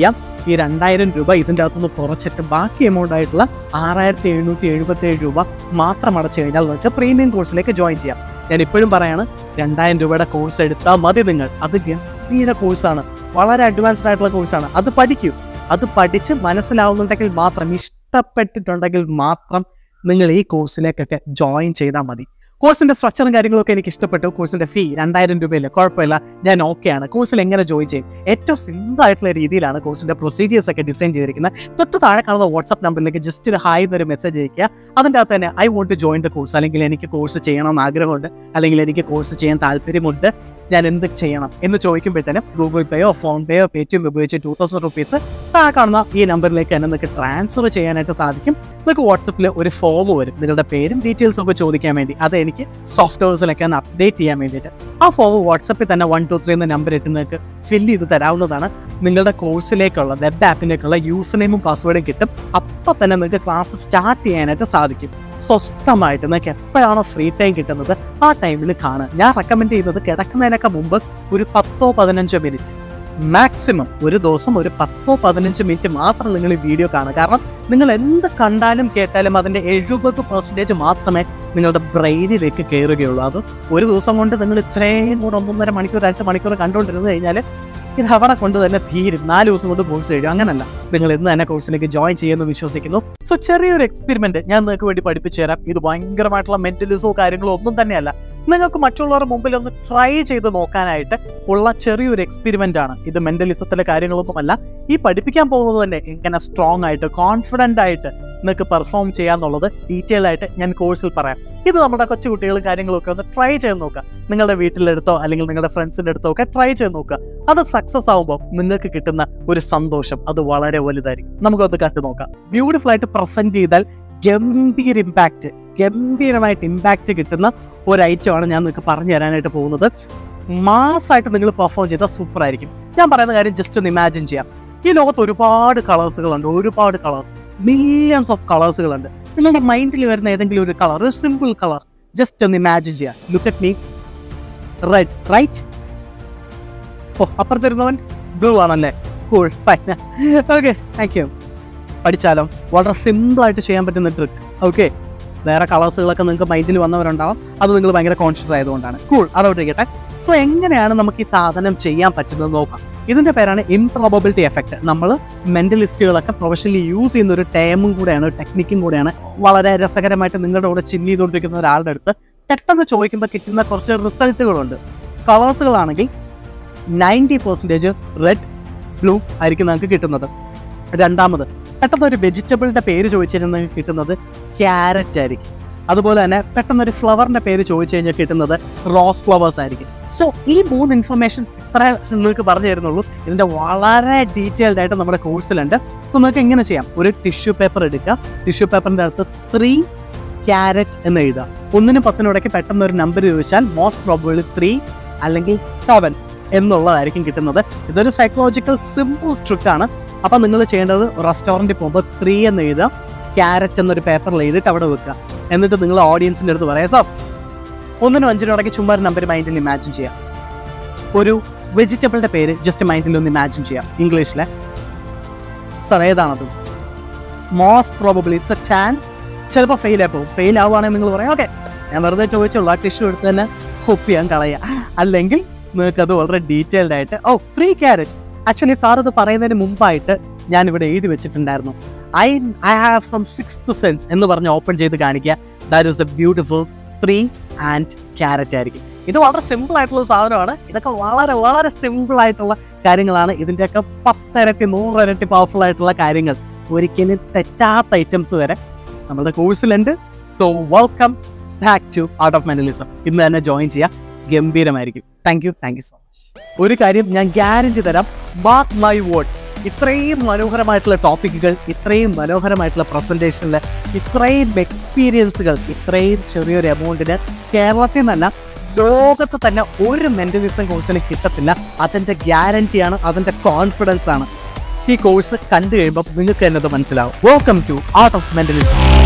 A: ഈ രണ്ടായിരം രൂപ ഇതിൻ്റെ അകത്തുനിന്ന് കുറച്ചിട്ട് ബാക്കി എമൗണ്ട് ആയിട്ടുള്ള ആറായിരത്തി എഴുന്നൂറ്റി എഴുപത്തി ഏഴ് രൂപ മാത്രം അടച്ചു കഴിഞ്ഞാൽ നിങ്ങൾക്ക് പ്രീമിയം കോഴ്സിലേക്ക് ജോയിൻ ചെയ്യാം. ഞാൻ ഇപ്പോഴും പറയാണ്, രണ്ടായിരം രൂപയുടെ കോഴ്സ് എടുത്താൽ മതി നിങ്ങൾ. അത് ഗംഭീര കോഴ്സാണ്, വളരെ അഡ്വാൻസ്ഡ് ആയിട്ടുള്ള കോഴ്സാണ്. അത് പഠിക്കൂ. അത് പഠിച്ച് മനസ്സിലാവുന്നുണ്ടെങ്കിൽ മാത്രം, ഇഷ്ടപ്പെട്ടിട്ടുണ്ടെങ്കിൽ മാത്രം നിങ്ങൾ ഈ കോഴ്സിലേക്കൊക്കെ ജോയിൻ ചെയ്താൽ മതി. കോഴ്സിന്റെ സ്ട്രക്ചറും കാര്യങ്ങളൊക്കെ എനിക്ക് ഇഷ്ടപ്പെട്ടു. കോഴ്സിന്റെ ഫീ രണ്ടായിരം രൂപയില്ല, കുഴപ്പമില്ല, ഞാൻ ഓക്കെയാണ്. കോഴ്സിൽ എങ്ങനെ ജോയിൻ ചെയ്യും? ഏറ്റവും സിമ്പിൾ ആയിട്ടുള്ള രീതിയിലാണ് കോഴ്സിന്റെ പ്രൊസീജിയേഴ്സ് ഒക്കെ ഡിസൈൻ ചെയ്തിരിക്കുന്നത്. തൊട്ട് താഴെ കാണുന്ന വാട്സ്ആപ്പ് നമ്പറിലേക്ക് ജസ്റ്റ് ഒരു ഹായ് എന്നൊരു മെസ്സേജ് അയക്കുക. അതിൻ്റെ അകത്ത് തന്നെ I want to join the course, അല്ലെങ്കിൽ എനിക്ക് കോഴ്സ് ചെയ്യണമെന്ന് ആഗ്രഹമുണ്ട്, അല്ലെങ്കിൽ എനിക്ക് കോഴ്സ് ചെയ്യാൻ താല്പര്യമുണ്ട്, ഞാൻ എന്ത് ചെയ്യണം എന്ന് ചോദിക്കുമ്പോഴത്തേനും ഗൂഗിൾ പേയോ ഫോൺ പേയോ പേടിഎം ഉപയോഗിച്ച് ടു തൗസൻഡ് റുപ്പീസ് താഴെ കാണുന്ന ഈ നമ്പറിലേക്ക് തന്നെ നിങ്ങൾക്ക് ട്രാൻസ്ഫർ ചെയ്യാനായിട്ട് സാധിക്കും. നിങ്ങൾക്ക് വാട്സപ്പിൽ ഒരു ഫോം വരും, നിങ്ങളുടെ പേരും ഡീറ്റെയിൽസും ഒക്കെ ചോദിക്കാൻ വേണ്ടി. അത് എനിക്ക് സോഫ്റ്റ്വെയർസിലൊക്കെ ഒന്ന് അപ്ഡേറ്റ് ചെയ്യാൻ വേണ്ടിയിട്ട് ആ ഫോം വാട്സപ്പിൽ തന്നെ വൺ ടു ത്രീ എന്ന നമ്പർ ഇട്ട് നിങ്ങൾക്ക് ഫില്ല് ചെയ്ത് തരാവുന്നതാണ്. നിങ്ങളുടെ കോഴ്സിലേക്കുള്ള വെബ് ആപ്പിലേക്കുള്ള യൂസർ നെയിമും പാസ്വേഡും കിട്ടും. അപ്പം തന്നെ നിങ്ങൾക്ക് ക്ലാസ് സ്റ്റാർട്ട് ചെയ്യാനായിട്ട് സാധിക്കും. സ്വസ്ഥമായിട്ട് നിങ്ങൾക്ക് എപ്പോഴാണോ ഫ്രീ ടൈം കിട്ടുന്നത് ആ ടൈമിൽ കാണുക. ഞാൻ റെക്കമെൻഡ് ചെയ്യുന്നത് കിടക്കുന്നതിനൊക്കെ മുമ്പ് ഒരു പത്തോ പതിനഞ്ചോ മിനിറ്റ് മാക്സിമം, ഒരു ദിവസം ഒരു പത്തോ പതിനഞ്ച് മിനിറ്റ് മാത്രം നിങ്ങൾ ഈ വീഡിയോ കാണുക. കാരണം നിങ്ങൾ എന്ത് കണ്ടാലും കേട്ടാലും അതിൻ്റെ എഴുപത് പെർസെൻറ്റേജ് മാത്രമേ നിങ്ങളുടെ ബ്രെയിനിലേക്ക് കയറുകയുള്ളൂ. അത് ഒരു ദിവസം കൊണ്ട് നിങ്ങൾ ഇത്രയും കൂടെ ഒന്നൊന്നര മണിക്കൂർ രണ്ട് മണിക്കൂർ കണ്ടുകൊണ്ടിരുന്നു കഴിഞ്ഞാൽ ഇത് അവിടെ കൊണ്ട് തന്നെ തീരും. നാല് ദിവസം കൊണ്ട് കോഴ്സ് കഴിയും. അങ്ങനല്ല, നിങ്ങൾ ഇന്ന് തന്നെ കോഴ്സിലേക്ക് ജോയിൻ ചെയ്യുമെന്ന് വിശ്വസിക്കുന്നു. സോ ചെറിയൊരു എക്സ്പെരിമെന്റ് ഞാൻ നിങ്ങൾക്ക് വേണ്ടി പഠിപ്പിച്ചു തരാം. ഇത് ഭയങ്കരമായിട്ടുള്ള മെന്റലിസോ കാര്യങ്ങളോ ഒന്നും തന്നെയല്ല. നിങ്ങൾക്ക് മറ്റുള്ളവരുടെ മുമ്പിൽ ഒന്ന് ട്രൈ ചെയ്ത് നോക്കാനായിട്ട് ഉള്ള ചെറിയൊരു എക്സ്പെരിമെന്റ് ആണ് ഇത്. മെന്റലിസത്തിലെ കാര്യങ്ങളൊന്നുമല്ല. ഈ പഠിപ്പിക്കാൻ പോകുന്നത് തന്നെ എങ്ങനെ സ്ട്രോങ് ആയിട്ട് കോൺഫിഡന്റ് ആയിട്ട് നിങ്ങൾക്ക് പെർഫോം ചെയ്യാന്നുള്ളത് ഡീറ്റെയിൽ ആയിട്ട് ഞാൻ കോഴ്സിൽ പറയാം. ഇത് നമ്മുടെ കൊച്ചു കുട്ടികളും കാര്യങ്ങളൊക്കെ ഒന്ന് ട്രൈ ചെയ്ത് നോക്കുക. നിങ്ങളുടെ വീട്ടിലെടുത്തോ അല്ലെങ്കിൽ നിങ്ങളുടെ ഫ്രണ്ട്സിൻ്റെ അടുത്തോ ഒക്കെ ട്രൈ ചെയ്ത് നോക്കുക. അത് സക്സസ് ആകുമ്പോൾ നിങ്ങൾക്ക് കിട്ടുന്ന ഒരു സന്തോഷം അത് വളരെ വലുതായിരിക്കും. നമുക്കത് കണ്ടു നോക്കാം. ബ്യൂട്ടിഫുൾ ആയിട്ട് പ്രസന്റ് ചെയ്താൽ ഗംഭീര ഇമ്പാക്റ്റ് ഗംഭീരമായിട്ട് ഇമ്പാക്റ്റ് കിട്ടുന്ന ഒരു ഐറ്റമാണ് ഞാൻ നിങ്ങൾക്ക് പറഞ്ഞു തരാനായിട്ട് പോകുന്നത്. മാസ്സായിട്ട് നിങ്ങൾ പെർഫോം ചെയ്താൽ സൂപ്പർ ആയിരിക്കും. ഞാൻ പറയുന്ന കാര്യം ജസ്റ്റ് ഒന്ന് ഇമാജിൻ ചെയ്യാം. ഈ ലോകത്ത് ഒരുപാട് കളേഴ്സുകളുണ്ട്, ഒരുപാട് കളേഴ്സ്, മില്യൺസ് ഓഫ് കളേഴ്സുകളുണ്ട്. നിങ്ങളുടെ മൈൻഡിൽ വരുന്ന ഏതെങ്കിലും ഒരു കളർ, ഒരു സിമ്പിൾ കളർ ജസ്റ്റ് ഒന്ന് ഇമാജിൻ ചെയ്യാം. Look at me. Red, right? Oh, അപ്പുറത്തിരുന്നവൻ ബ്ലൂ ആണല്ലേ? Cool, fine. Okay, thank you. പഠിച്ചാലോ? വളരെ സിമ്പിളായിട്ട് ചെയ്യാൻ പറ്റുന്ന ട്രിക്ക്. ഓക്കെ, വേറെ കളേഴ്സുകളൊക്കെ നിങ്ങൾക്ക് മൈൻഡിൽ വന്നവരുണ്ടാവും. അത് നിങ്ങൾ ഭയങ്കര കോൺഷ്യസ് ആയതുകൊണ്ടാണ്. കൂൾ, അതോട്ടിരിക്കട്ടെ. സോ എങ്ങനെയാണ് നമുക്ക് ഈ സാധനം ചെയ്യാൻ പറ്റുന്നത് നോക്കാം. ഇതിൻ്റെ പേരാണ് ഇംപ്രോബബിലിറ്റി എഫക്റ്റ്. നമ്മൾ മെന്റലിസ്റ്റുകളൊക്കെ പ്രൊഫഷണലി യൂസ് ചെയ്യുന്ന ഒരു ടേമും കൂടെയാണ്, ടെക്നിക്കും കൂടെയാണ്. വളരെ രസകരമായിട്ട് നിങ്ങളുടെ കൂടെ ചില്ല് ചെയ്തുകൊണ്ടിരിക്കുന്ന ഒരാളുടെ അടുത്ത് പെട്ടെന്ന് ചോദിക്കുമ്പോൾ കിട്ടുന്ന കുറച്ച് റിസൾട്ടുകളുണ്ട്. കളേഴ്സുകളാണെങ്കിൽ നയൻറ്റി പെർസെൻറ്റേജ് റെഡ്, ബ്ലൂ ആയിരിക്കും നമുക്ക് കിട്ടുന്നത്. രണ്ടാമത്, പെട്ടെന്ന് ഒരു വെജിറ്റബിളിൻ്റെ പേര് ചോദിച്ചു കഴിഞ്ഞാൽ നിങ്ങൾക്ക് കിട്ടുന്നത് ക്യാരറ്റ് ആയിരിക്കും. അതുപോലെ തന്നെ പെട്ടെന്നൊരു ഫ്ലവറിൻ്റെ പേര് ചോദിച്ചു കഴിഞ്ഞാൽ കിട്ടുന്നത് റോസ് ഫ്ലവേഴ്സ് ആയിരിക്കും. സോ ഈ മൂന്ന് ഇൻഫർമേഷൻ ഇത്ര നിങ്ങൾക്ക് പറഞ്ഞു തരുന്നുള്ളൂ. ഇതിൻ്റെ വളരെ ഡീറ്റെയിൽഡ് ആയിട്ട് നമ്മുടെ കോഴ്സിലുണ്ട്. സോ നിങ്ങൾക്ക് എങ്ങനെ ചെയ്യാം? ഒരു ടിഷ്യൂ പേപ്പർ എടുക്കുക. ടിഷ്യൂ പേപ്പറിൻ്റെ അകത്ത് ത്രീ ക്യാരറ്റ് എന്ന് എഴുതുക. ഒന്നിനും പത്തിനോടൊക്കെ പെട്ടെന്ന് ഒരു നമ്പർ ചോദിച്ചാൽ മോസ്റ്റ് പ്രോബബിളി ത്രീ അല്ലെങ്കിൽ സെവൻ എന്നുള്ളതായിരിക്കും കിട്ടുന്നത്. ഇതൊരു സൈക്കോളജിക്കൽ സിമ്പിൾ ട്രിക്കാണ്. അപ്പം നിങ്ങൾ ചെയ്യേണ്ടത് റെസ്റ്റോറൻറ്റിൽ പോകുമ്പോൾ ത്രീ എന്ന് എഴുതുക, ക്യാരറ്റ് എന്നൊരു പേപ്പറിൽ എഴുതിയിട്ട് അവിടെ വെക്കുക. എന്നിട്ട് നിങ്ങൾ ഓഡിയൻസിൻ്റെ അടുത്ത് പറയാം, സാർ ഒന്നിനും അഞ്ചിനും ഇടയ്ക്ക് ചുമ്മാ ഒരു നമ്പർ മൈൻഡിൽ ഇമാജിൻ ചെയ്യാം. ഒരു വെജിറ്റബിളിൻ്റെ പേര് ജസ്റ്റ് മൈൻഡിൽ ഒന്ന് ഇമാജിൻ ചെയ്യാം ഇംഗ്ലീഷിലെ. സാർ ഏതാണത്? Most probably it's a chance. ചിലപ്പോൾ ഫെയിൽ ആയി പോകും. ഫെയിൽ ആവുകയാണെങ്കിൽ നിങ്ങൾ പറയാം, ഓക്കെ ഞാൻ വെറുതെ ചോദിച്ചുള്ളൂ, ആ ടിഷ്യൂ എടുത്ത് തന്നെ ഹോപ്പ് ചെയ്യാൻ കളയുക. അല്ലെങ്കിൽ നിങ്ങൾക്കത് വളരെ ഡീറ്റെയിൽഡ് ആയിട്ട്, oh three carrot, actually sir ഇത് പറയുന്നതിന് മുമ്പായിട്ട് ഞാൻ ഇവിടെ എഴുതി വെച്ചിട്ടുണ്ടായിരുന്നു, I I have some sixth sense എന്ന് പറഞ്ഞ് ഓപ്പൺ ചെയ്ത് കാണിക്കുക. That is a beautiful three and carrot ആയിരിക്കും. ഇത് വളരെ സിമ്പിൾ ആയിട്ടുള്ള സാധനമാണ്. ഇതൊക്കെ വളരെ വളരെ സിമ്പിൾ ആയിട്ടുള്ള കാര്യങ്ങളാണ്. ഇതിൻ്റെയൊക്കെ പത്തിരട്ടി നൂറിരട്ടി പവർഫുൾ ആയിട്ടുള്ള കാര്യങ്ങൾ, ഒരിക്കലും തെറ്റാത്ത ഐറ്റംസ് വരെ നമ്മുടെ കോഴ്സിലുണ്ട്. So welcome back to art of mentalism. ഇന്ന് തന്നെ ജോയിൻ ചെയ്യുക, ഗംഭീരമായിരിക്കും. Thank you thank you so much. ഒരു കാര്യം ഞാൻ ഗ്യാരണ്ടി തരാം, മാർക്ക് മൈ വേർഡ്സ്, ഇത്രയും മനോഹരമായിട്ടുള്ള ടോപ്പിക്കുകൾ, ഇത്രയും മനോഹരമായിട്ടുള്ള പ്രസൻറ്റേഷനിൽ ഇത്രയും എക്സ്പീരിയൻസുകൾ ഇത്രയും ചെറിയൊരു എമൗണ്ടിന് കേരളത്തിൽ നിന്നല്ല ലോകത്ത് തന്നെ ഒരു മെന്റലിസം കോഴ്സിന് കിട്ടത്തില്ല. അതിൻ്റെ ഗ്യാരണ്ടിയാണ്, അതിൻ്റെ കോൺഫിഡൻസ് ആണ്. ഈ കോഴ്സ് കണ്ടു കഴിയുമ്പോൾ നിങ്ങൾക്ക് തന്നെ അത് മനസ്സിലാവും. Welcome to art of mentalism.